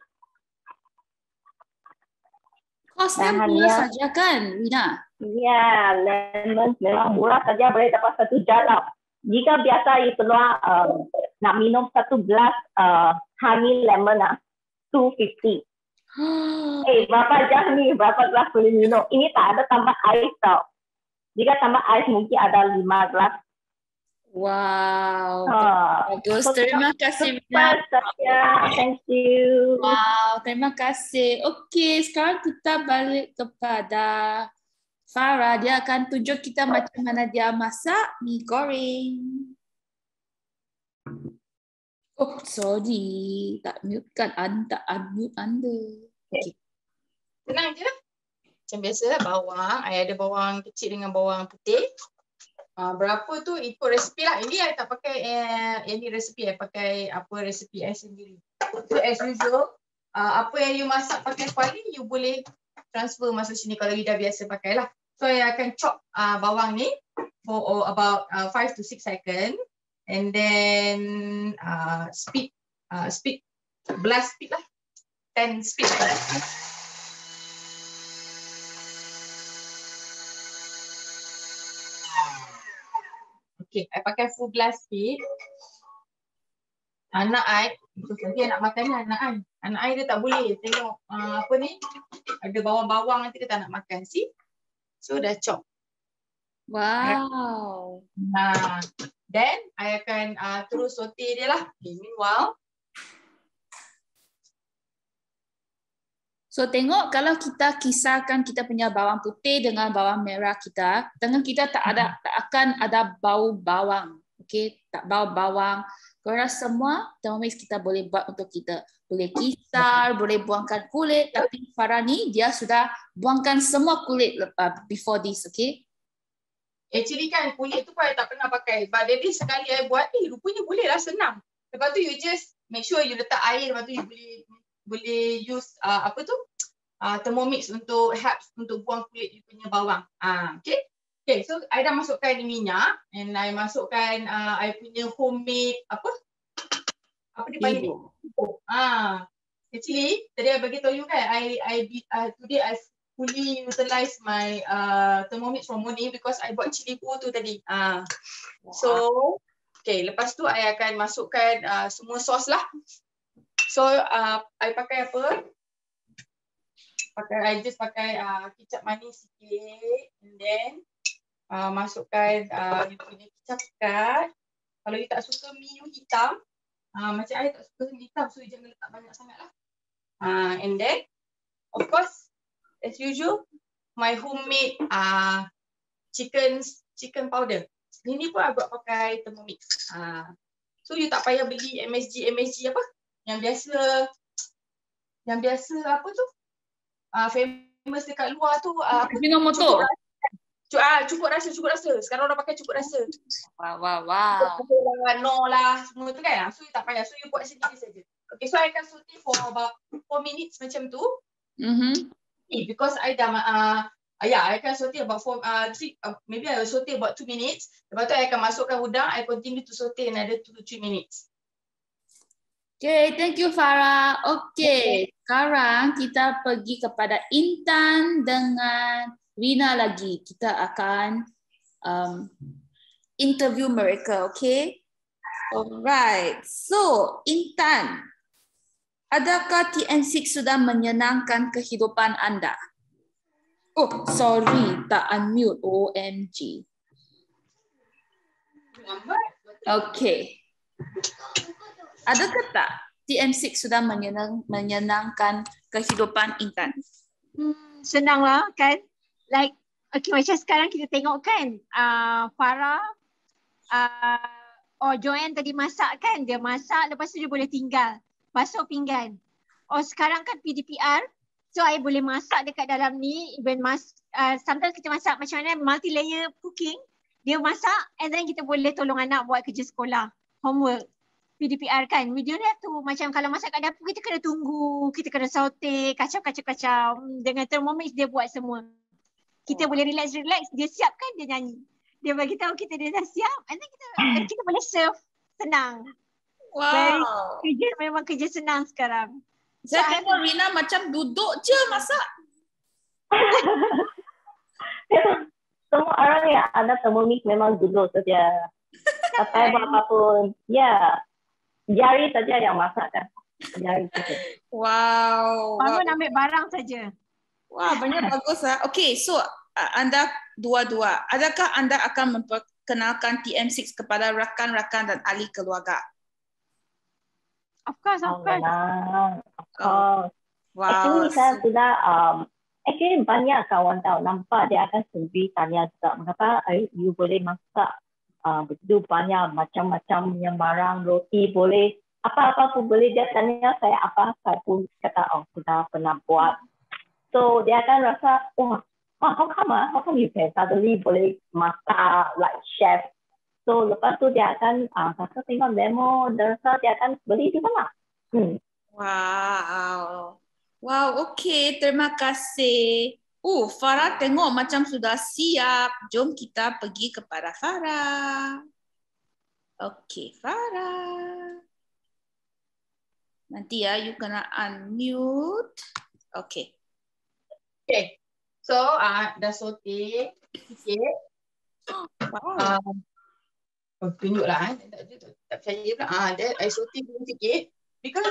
Kosnya murah saja kan, Wina? Ya, lemon memang murah saja boleh dapat 1 jar lah. Jika biasa you keluar nak minum 1 gelas honey lemon 250. Berapa jar ni? Berapa gelas boleh minum? Ini tak ada tambah ais tau. Jika tambah ais mungkin ada 5 gelas. Wow. Bagus. Terima kasih, Wina. Thank you. Wow, terima kasih. Okey, sekarang kita balik kepada Farah. Dia akan tunjuk kita macam mana dia masak mie goreng. Oh, sorry. Tak mute kan. Tak unmute anda. Okay. Senang je. Macam biasa bawang. I ada bawang kecil dengan bawang putih. Berapa tu ikut resepi lah. Ini I tak pakai any resepi. I pakai apa resepi I sendiri. So as usual, apa yang you masak pakai kuali, you boleh transfer masuk sini kalau you dah biasa pakai lah. So I akan chop bawang ni for about 5 to 6 seconds. And then speed, blast speed lah. 10 speed. Okay, I pakai full blast speed. Anak I, nanti nak makan ni anak I. Anak I dia tak boleh tengok apa ni, ada bawang-bawang nanti dia tak nak makan. See? So dah chop. Wow. Then I akan terus saute dia lah. Okay, meanwhile. So tengok kalau kita kisarkan kita punya bawang putih dengan bawang merah kita, dengan kita tak akan ada bau bawang. Okey, tak bau bawang. Kerana semua Thermomix kita boleh buat untuk kita. Boleh kisar, boleh buangkan kulit, tapi Farah ni dia sudah buangkan semua kulit before this, okey? Actually kan kulit tu pun I tak pernah pakai. But jadi sekali I buat, rupanya boleh lah, senang. Lepas tu you just make sure you letak air, lepas tu you boleh use Thermomix untuk help untuk buang kulit you punya bawang. Okay. Okay, so I dah masukkan minyak and I masukkan I punya homemade apa dia panggil? Actually, tadi I bagi tahu you kan, today I fully utilize my Thermomix from morning because I buat chili po tu tadi. So, okay, lepas tu I akan masukkan semua sos lah. So, I pakai apa? I just pakai kicap manis sikit and then masukkan you punya kicap pekat. Kalau you tak suka mi you hitam, macam I tak suka mi hitam, so you jangan letak banyak sangat lah. And then, of course, as usual, my homemade chicken powder. Ini pun I buat pakai Thermomix. So you tak payah beli MSG apa? Yang biasa apa tu? Famous dekat luar tu Ajinomoto. Cukup rasa. Sekarang orang pakai cukup rasa. Wow. No lah, semua tu kan. So you tak payah. So you buat sendiri saja. Okay, so I akan saute for about 4 minutes macam tu. Because I dah I akan saute about maybe I will saute about 2 minutes. Lepas tu I akan masukkan udang. I continue to saute another 2 to 3 minutes. Okay, thank you Farah. Okay, sekarang kita pergi kepada Intan dengan Rina lagi. Kita akan interview mereka, okay? Alright, so Intan, adakah TM6 sudah menyenangkan kehidupan anda? Oh, sorry, tak unmute. OMG. Okay. Adakah tak TM6 sudah menyenangkan kehidupan Intan? Senanglah kan. Like, okay, macam sekarang kita tengok kan, Farah, Joanne tadi masak kan, dia masak lepas tu dia boleh tinggal, basuh pinggan. Sekarang kan PDPR, so I boleh masak dekat dalam ni, even sometimes kita masak macam mana, multi-layer cooking, dia masak and then kita boleh tolong anak buat kerja sekolah, homework. PDPR kan, we don't have to, macam kalau masak kat dapur kita kena tunggu, kita kena saute, kacau. Dengan Thermomix dia buat semua. Kita boleh relax, dia siapkan, dia nyanyi. Dia bagi tahu kita dia dah siap, and then kita boleh serve, senang. Wow. Memang kerja senang sekarang. Saya tengok Rina macam duduk je masak. Semua orang yang ada Thermomix memang duduk saja. Tak payah buat apa pun. Ya. Jari saja yang masak kan. Jari saja. Wow. Bangun ambil barang saja. Wah, banyak bagus lah. Okay, so anda dua-dua, adakah anda akan memperkenalkan TM6 kepada rakan-rakan dan ahli keluarga? Of course. Of course. Wow. Actually saya sudah actually banyak kawan tahu, nampak dia akan sendiri tanya juga mengapa you boleh masak begitu banyak macam-macam yang barang, roti boleh, apa-apa pun boleh. Dia tanya saya apa, saya pun kata sudah pernah buat. So dia akan rasa how come you can suddenly boleh masak like chef. So lepas tu dia akan rasa tengok demo, dia rasa dia akan beli di mana. Wow, okay, terima kasih. Farah tengok macam sudah siap. Jom kita pergi kepada Farah. Okay, Farah. Nanti ya, you kena unmute. Okay. Okay. So, dah saute sikit. Wow. Tunjuklah. Tak percaya pula. I saute sikit. Because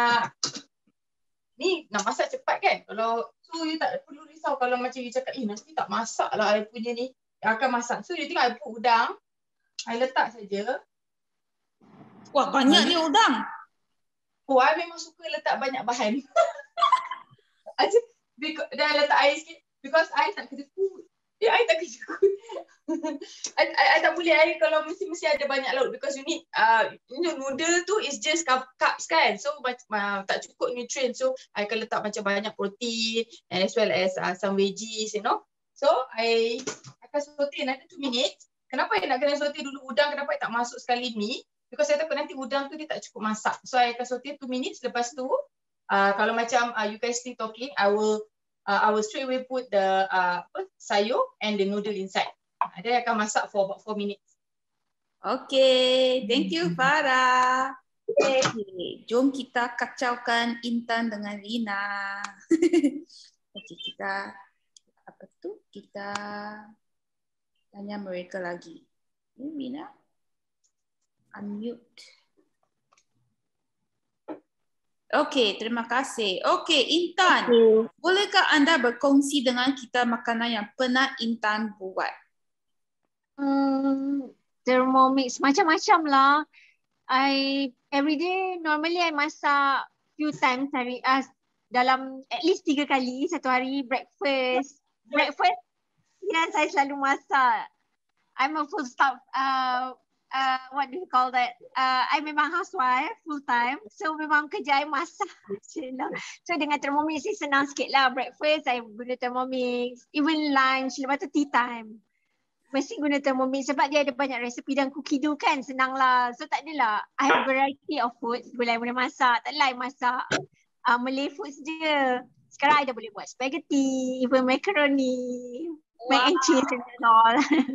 ni nak masak cepat kan. So you tak perlu risau kalau macam you cakap, nanti tak masak lah I punya ni. Akan masak. So you tengok I put udang. I letak saja. Wah, banyak ni udang. I memang suka letak banyak bahan. I Dah letak air sikit because I tak kerja food. I tak kerja food. I tak boleh air kalau mesti ada banyak lauk because you need noodle tu is just carbs kan. So tak cukup nutrient. So I akan letak macam banyak protein and as well as some veggies, you know. So I akan saute nanti 2 minutes. Kenapa I nak kena saute dulu udang? Kenapa I tak masuk sekali mi? Because saya takut nanti udang tu dia tak cukup masak. So I akan saute 2 minutes. Lepas tu kalau macam you guys still talking, I will straight away put the sayur and the noodle inside. Dia akan masak for about 4 minutes. Okay, thank you Farah. Okay, jom kita kacaukan Intan dengan Rina. Okay, kita tanya mereka lagi. Rina, unmute. Okay, terima kasih. Okay, Intan, bolehkah anda berkongsi dengan kita makanan yang pernah Intan buat? Thermomix macam-macam lah. Everyday normally I masak few times hari dalam at least 3 kali satu hari. Breakfast yang saya selalu masak. I'm a full staff what do you call that? I memang housewife full time. So memang kerja I masak. So dengan Thermomix ni senang sikit lah. Breakfast I guna Thermomix. Even lunch, lepas tu tea time. Mesti guna Thermomix sebab dia ada banyak resepi dan cookie dough kan. Senang lah. So tak adalah. I have a variety of food. Boleh masak. Tak adalah I masak Malay foods je. Sekarang I dah boleh buat spaghetti, even macaroni. Mac and cheese and all.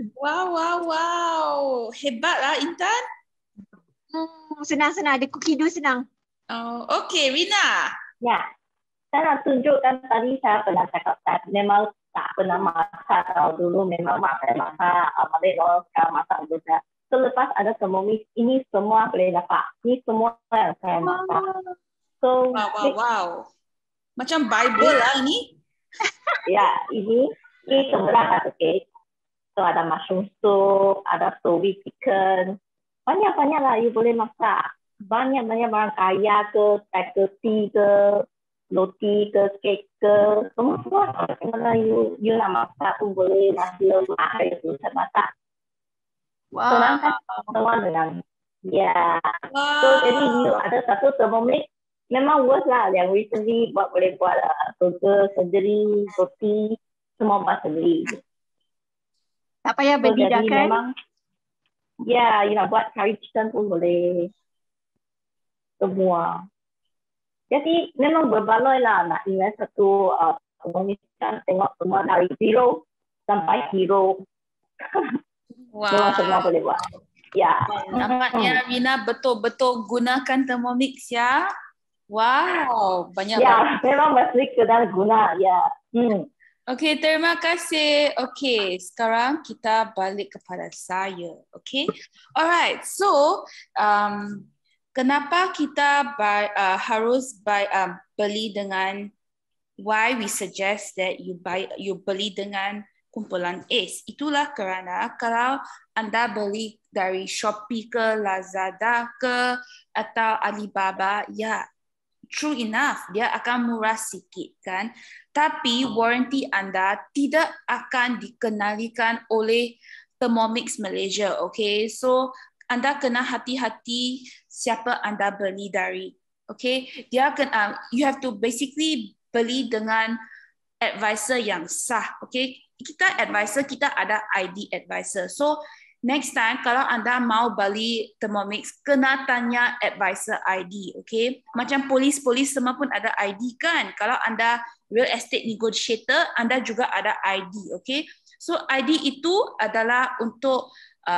Wow. Hebat lah Intan. Senang-senang. Ada cookie dough senang. Oh, okay, Rina. Ya, saya nak tunjukkan tadi saya pernah cakap saya memang tak pernah masak. Kalau dulu memang mak saya masak. Malay orang sekarang masak juga. So lepas ada Thermomix, ini semua boleh dapat. Ini semua yang saya masak. So, wow. Macam Bible lah ini. Ya, ini sebelah satu cake. So ada mushroom soup, ada soy chicken. Banyak-banyak lah you boleh masak. Banyak-banyak barang kaya ke, spaghetti ke, roti ke, cake ke. Semua kalau you nak masak tu boleh nasi lemak itu saya masak. Senang kan semua dengan. Ya. So jadi you ada satu Thermomix. Memang worth lah yang recently boleh buat burger sendiri, roti. Semua buat sendiri. Tak payah berdidak kan? Memang, ya, you nak buat curry chicken pun boleh. Semua. Jadi memang berbaloi lah nak invest satu komunitas tengok semua dari zero sampai hero. Semua boleh buat. Ya. Nampaknya Rina betul-betul gunakan Thermomix ya. Wow, banyak ya, memang mesti kena guna ya. Okay, terima kasih. Okay, sekarang kita balik kepada saya. Okay, alright. So, kenapa kita harus beli dengan? Why we suggest that you beli dengan kumpulan ACE? Itulah kerana kalau anda beli dari Shopee ke, Lazada ke, atau Alibaba, ya. True enough, dia akan murah sikit kan. Tapi warranty anda tidak akan dikenalikan oleh Thermomix Malaysia. Okay, so anda kena hati-hati siapa anda beli dari. Okay, dia akan you have to basically beli dengan advisor yang sah. Okay, kita ada ID advisor. So next time kalau anda mau beli Thermomix, kena tanya advisor ID, okay? Macam polis semua pun ada ID kan? Kalau anda real estate negotiator, anda juga ada ID, okay? So ID itu adalah untuk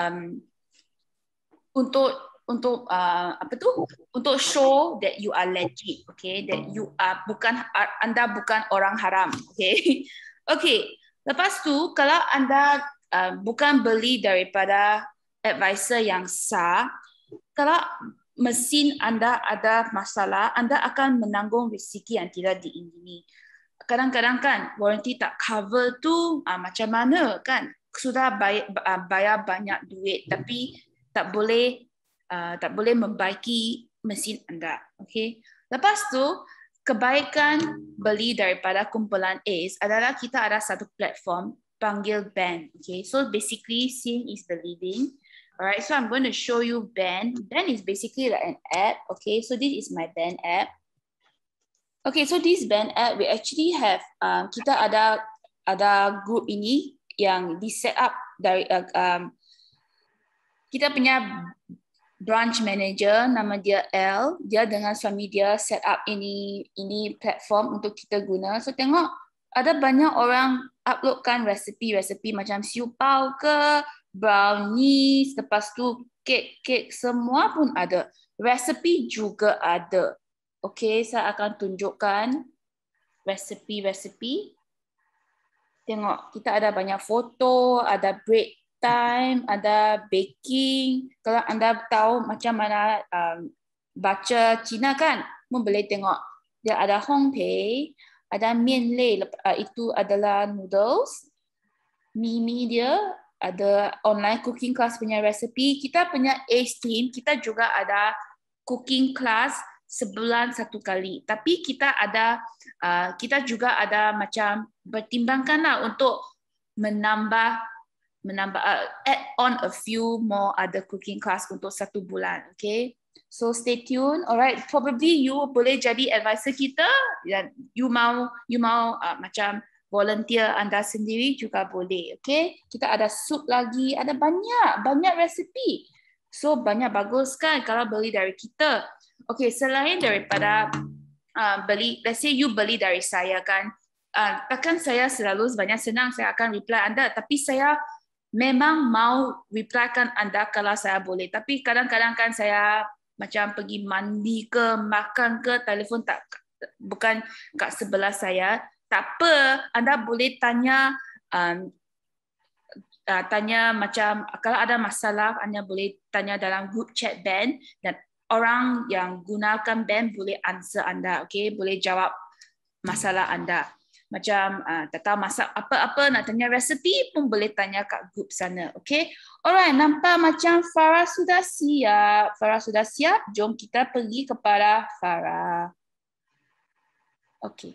untuk show that you are legit, okay? That you are anda bukan orang haram, okay? Okay. Lepas tu kalau anda bukan beli daripada advisor yang sah, kalau mesin anda ada masalah, anda akan menanggung risiko yang tidak diingini. Kadang-kadang kan warranty tak cover tu macam mana kan? Sudah bayar banyak duit tapi tak boleh membaiki mesin anda. Okay? Lepas tu kebaikan beli daripada kumpulan ACE adalah kita ada satu platform panggil BAN. Okay, so basically Seeing is Believing. Alright, so I'm going to show you BAN. BAN is basically like an app. Okay, so this is my BAN app. Okay, so this BAN app we actually have kita ada group ini yang di set up dari kita punya branch manager nama dia L, dia dengan suami dia set up ini platform untuk kita guna. So tengok ada banyak orang uploadkan resepi macam siu pau ke, brownies, lepas tu kek semua pun ada. Resepi juga ada. Okay, saya akan tunjukkan resepi. Tengok, kita ada banyak foto, ada break time, ada baking. Kalau anda tahu macam mana baca Cina kan, pun boleh tengok. Dia ada Hongpei, ada Mianlei, itu adalah noodles. Mimi dia ada online cooking class punya resepi. Kita punya ACE team, kita juga ada cooking class sebulan satu kali. Tapi kita juga ada macam bertimbangkanlah untuk menambah add on a few more other cooking class untuk satu bulan. Okay, so stay tuned. Alright, probably you boleh jadi advisor kita dan you mau macam volunteer anda sendiri juga boleh. Okay, kita ada sup lagi, ada banyak resepi. So banyak bagus kan kalau beli dari kita. Okay, selain daripada beli, let's say you beli dari saya kan, takkan saya selalu banyak senang saya akan reply anda, tapi saya memang mau replykan anda kalau saya boleh. Tapi kadang-kadang kan saya macam pergi mandi ke, makan ke, telefon bukan kat sebelah saya. Tak apa, anda boleh tanya macam kalau ada masalah, anda boleh tanya dalam group chat BAN dan orang yang gunakan BAN boleh answer anda. Okay, boleh jawab masalah anda. Macam tak tahu masak apa-apa, nak tanya resepi pun boleh tanya kat grup sana. Okay. Alright, nampak macam Farah sudah siap. Jom kita pergi kepada Farah. Okay.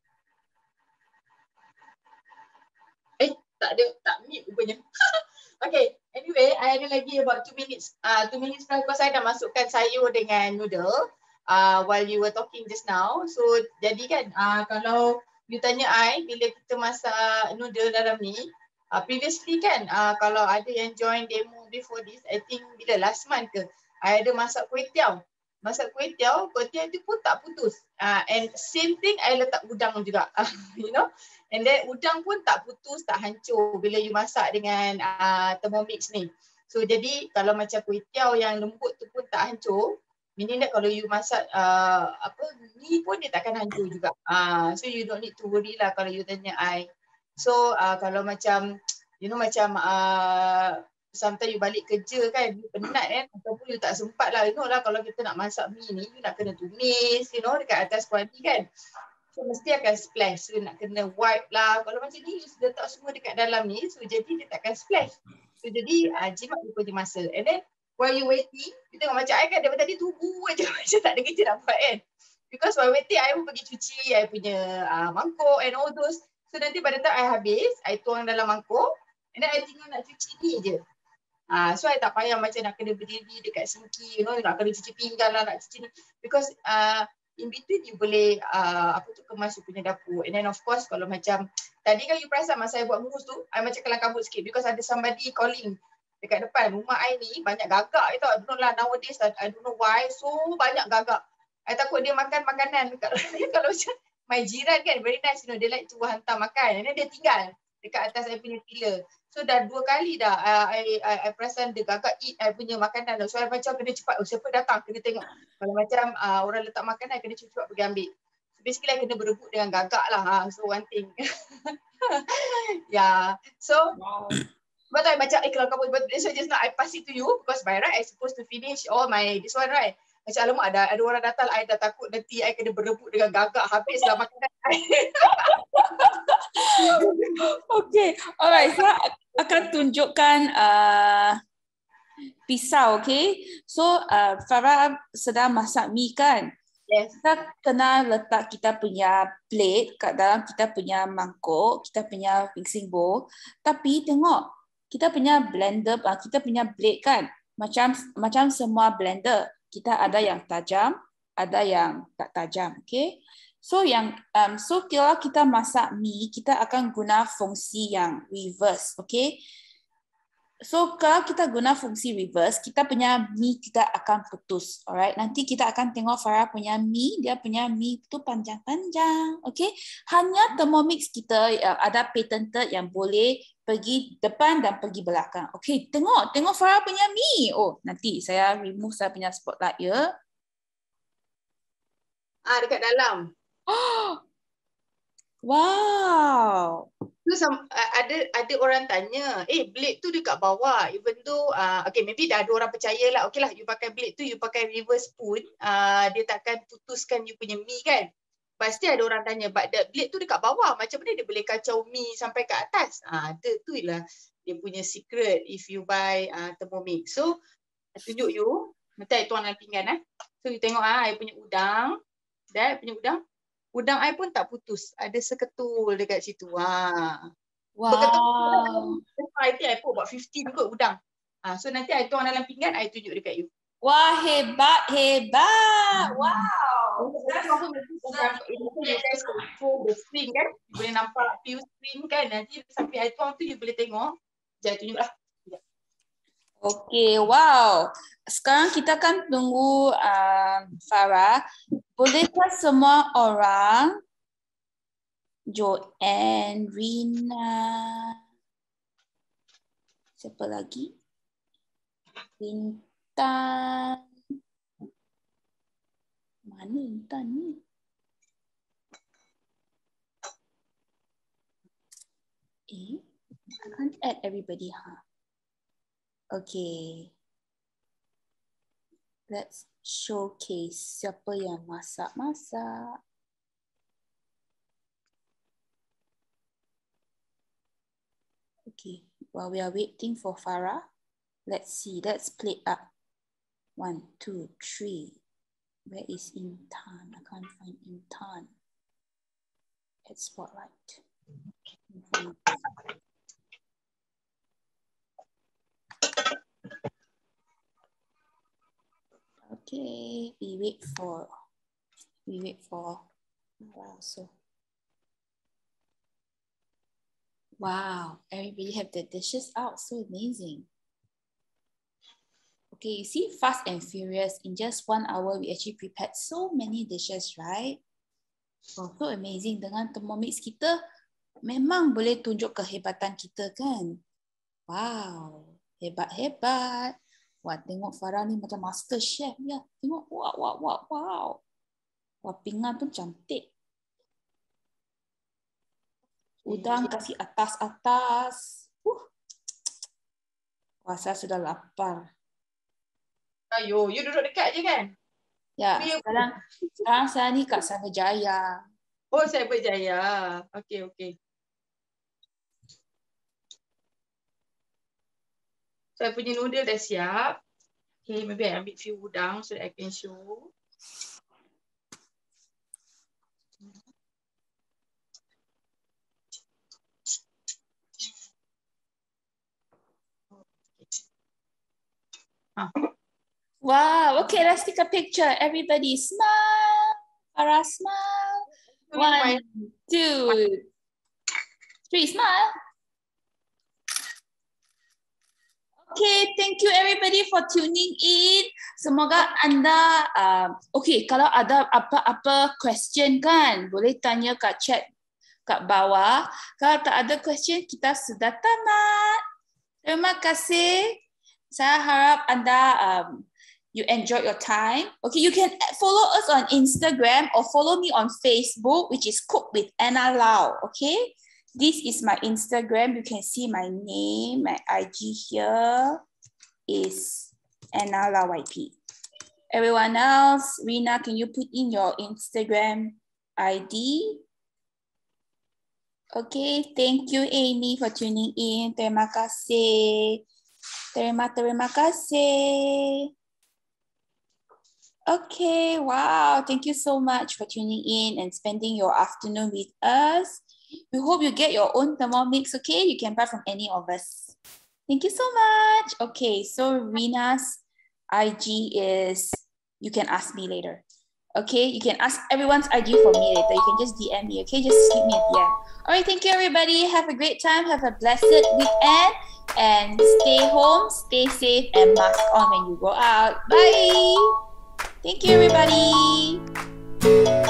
Tak mute rupanya. Okay, anyway, I ada lagi about 2 minutes. 2 minutes because saya dah masukkan sayur dengan noodle while you were talking just now. So, jadi kan kalau you tanya I bila kita masak noodle dalam ni, previously kan kalau ada yang join demo before this, I think bila last month ke, I ada masak kuih tiaw. Kuih tiaw itu pun tak putus. And same thing, I letak udang juga. You know, and then udang pun tak putus, tak hancur bila you masak dengan Thermomix ni. So jadi kalau macam kuih tiaw yang lembut tu pun tak hancur, meaning that kalau you masak ni pun dia takkan hancur juga. So you don't need to worry lah kalau you tanya I. So kalau macam you know macam sometimes you balik kerja kan, you penat kan, ataupun you tak sempat lah, you know lah kalau kita nak masak mie ni, you nak kena tumis, you know, dekat atas kuali kan. So mesti akan splash, so nak kena wipe lah. Kalau macam ni, you sudah letak semua dekat dalam ni, so jadi dia takkan splash. So jadi jimat you punya masa. And then while you waiting, you tengok macam I kan daripada tadi tunggu aja macam tak ada kerja nak buat kan. Because while waiting, I pun pergi cuci I punya mangkuk and all those. So nanti pada time I habis, I tuang dalam mangkuk, and then I tinggal nak cuci ni je. So I tak payah macam nak kena berdiri dekat sinki, you know, nak kena cuci pinggan lah, nak cuci ni. Because in between you boleh kemas you punya dapur. And then of course kalau macam tadi kan you perasan masa I buat mousse tu, I macam kelang kabut sikit because ada somebody calling dekat depan rumah I ni, banyak gagak you tahu. I don't know lah nowadays, I don't know why, so banyak gagak. I takut dia makan makanan dekat kalau macam my jiran kan very nice, you know, they like to hantar makan, and then dia tinggal dekat atas I punya pillar. So dah 2 kali dah I perasan dia gagak eat I punya makanan. So I macam kena cepat, siapa datang kena tengok. Kalau macam orang letak makanan, I kena cepat pergi ambil. So basically I kena berebut dengan gagak lah. So one thing. Yeah. So betul macam kalau kamu buat so just now I pass it to you because by right I supposed to finish all my this one right. Macam alamak ada orang datang, I dah takut nanti I kena berebut dengan gagak habislah makanan I. Okay, alright. Saya akan tunjukkan pisau, okay. So Farah sedang masak mie kan. Yes. Kita kena letak kita punya plate kat dalam kita punya mangkuk, kita punya mixing bowl. Tapi tengok, kita punya blender, kita punya blade kan, macam semua blender. Kita ada yang tajam, ada yang tak tajam, okay? So kalau kita masak mie, kita akan guna fungsi yang reverse, okay? So kalau kita guna fungsi reverse, kita punya mie kita akan putus, alright? Nanti kita akan tengok Farah punya mie, dia punya mie itu panjang-panjang, okay? Hanya Thermomix kita yang ada patented yang boleh pergi depan dan pergi belakang. Okay, tengok Farah punya mie. Oh, nanti saya remove saya punya spotlight ya. Dekat dalam. Wow. Tu ada orang tanya, blade tu dekat bawah. Even though okay, maybe dah ada orang percaya lah. Okay lah, you pakai blade tu, you pakai reverse spoon, dia takkan putuskan you punya mie kan. Pasti ada orang tanya, but the blade tu dekat bawah, macam mana dia boleh kacau mie sampai ke atas? Tu lah dia punya secret if you buy Thermomix. So tunjuk you, nanti I tuang dalam pinggan. So you tengok I punya udang. Dan punya udang I pun tak putus. Ada seketul dekat situ. Wow. I think I put about 15 kot udang. So nanti I tuang dalam pinggan, I tunjuk dekat you. Wah, hebat. Wow. The screen kan, boleh nampak view screen kan. Nanti sampai I tuang tu you boleh tengok. Jangan tunjuk lah. Okay, wow. Sekarang kita kan tunggu Farah. Bolehkah semua orang, Joanne, Rina, siapa lagi? Intan. Mana Intan ni? I can't add everybody, Okay. Let's showcase siapa yang masak-masak. Okay, while we are waiting for Farah, let's see, let's play up. 1, 2, 3. Where is Intan? I can't find Intan. Add spotlight. Okay, we wait for so. Wow, everybody have the dishes out, so amazing. Okay, you see Fast and Furious, in just 1 hour we actually prepared so many dishes, right? Oh, so amazing. Dengan Thermomix kita memang boleh tunjuk kehebatan kita kan? Wow, hebat. Wah, tengok Farah ni macam master chef ya. Tengok, wow. Wah, pinggan tu cantik. Udang kasih atas. Wah, saya sudah lapar. Ayo, you duduk dekat je kan? Ya, sekarang saya ni kat Cyberjaya. Oh, Cyberjaya. Okay. So, I punya noodle dah siap. Okay, maybe I ambil few udang so that I can show. Wow, okay, let's take a picture. Everybody smile. Farah smile. 1, 2, 3, smile. Okay, thank you everybody for tuning in. Semoga anda, okay, kalau ada apa-apa question kan, boleh tanya kat chat kat bawah. Kalau tak ada question, kita sudah tamat. Terima kasih. Saya harap anda you enjoyed your time. Okay, you can follow us on Instagram or follow me on Facebook, which is Cook with Anna Lau. Okay. This is my Instagram. You can see my name, my IG here is Anna Lau YP. Everyone else, Rina, can you put in your Instagram ID? Okay, thank you Amy for tuning in. Terima kasih. Terima kasih. Okay, wow. Thank you so much for tuning in and spending your afternoon with us. We hope you get your own Thermomix, okay? You can buy from any of us. Thank you so much. Okay, so Rina's IG is, you can ask me later. Okay, you can ask everyone's IG for me later. You can just DM me, okay? Just shoot me a DM. All right, thank you, everybody. Have a great time. Have a blessed weekend. And stay home, stay safe, and mask on when you go out. Bye. Thank you, everybody.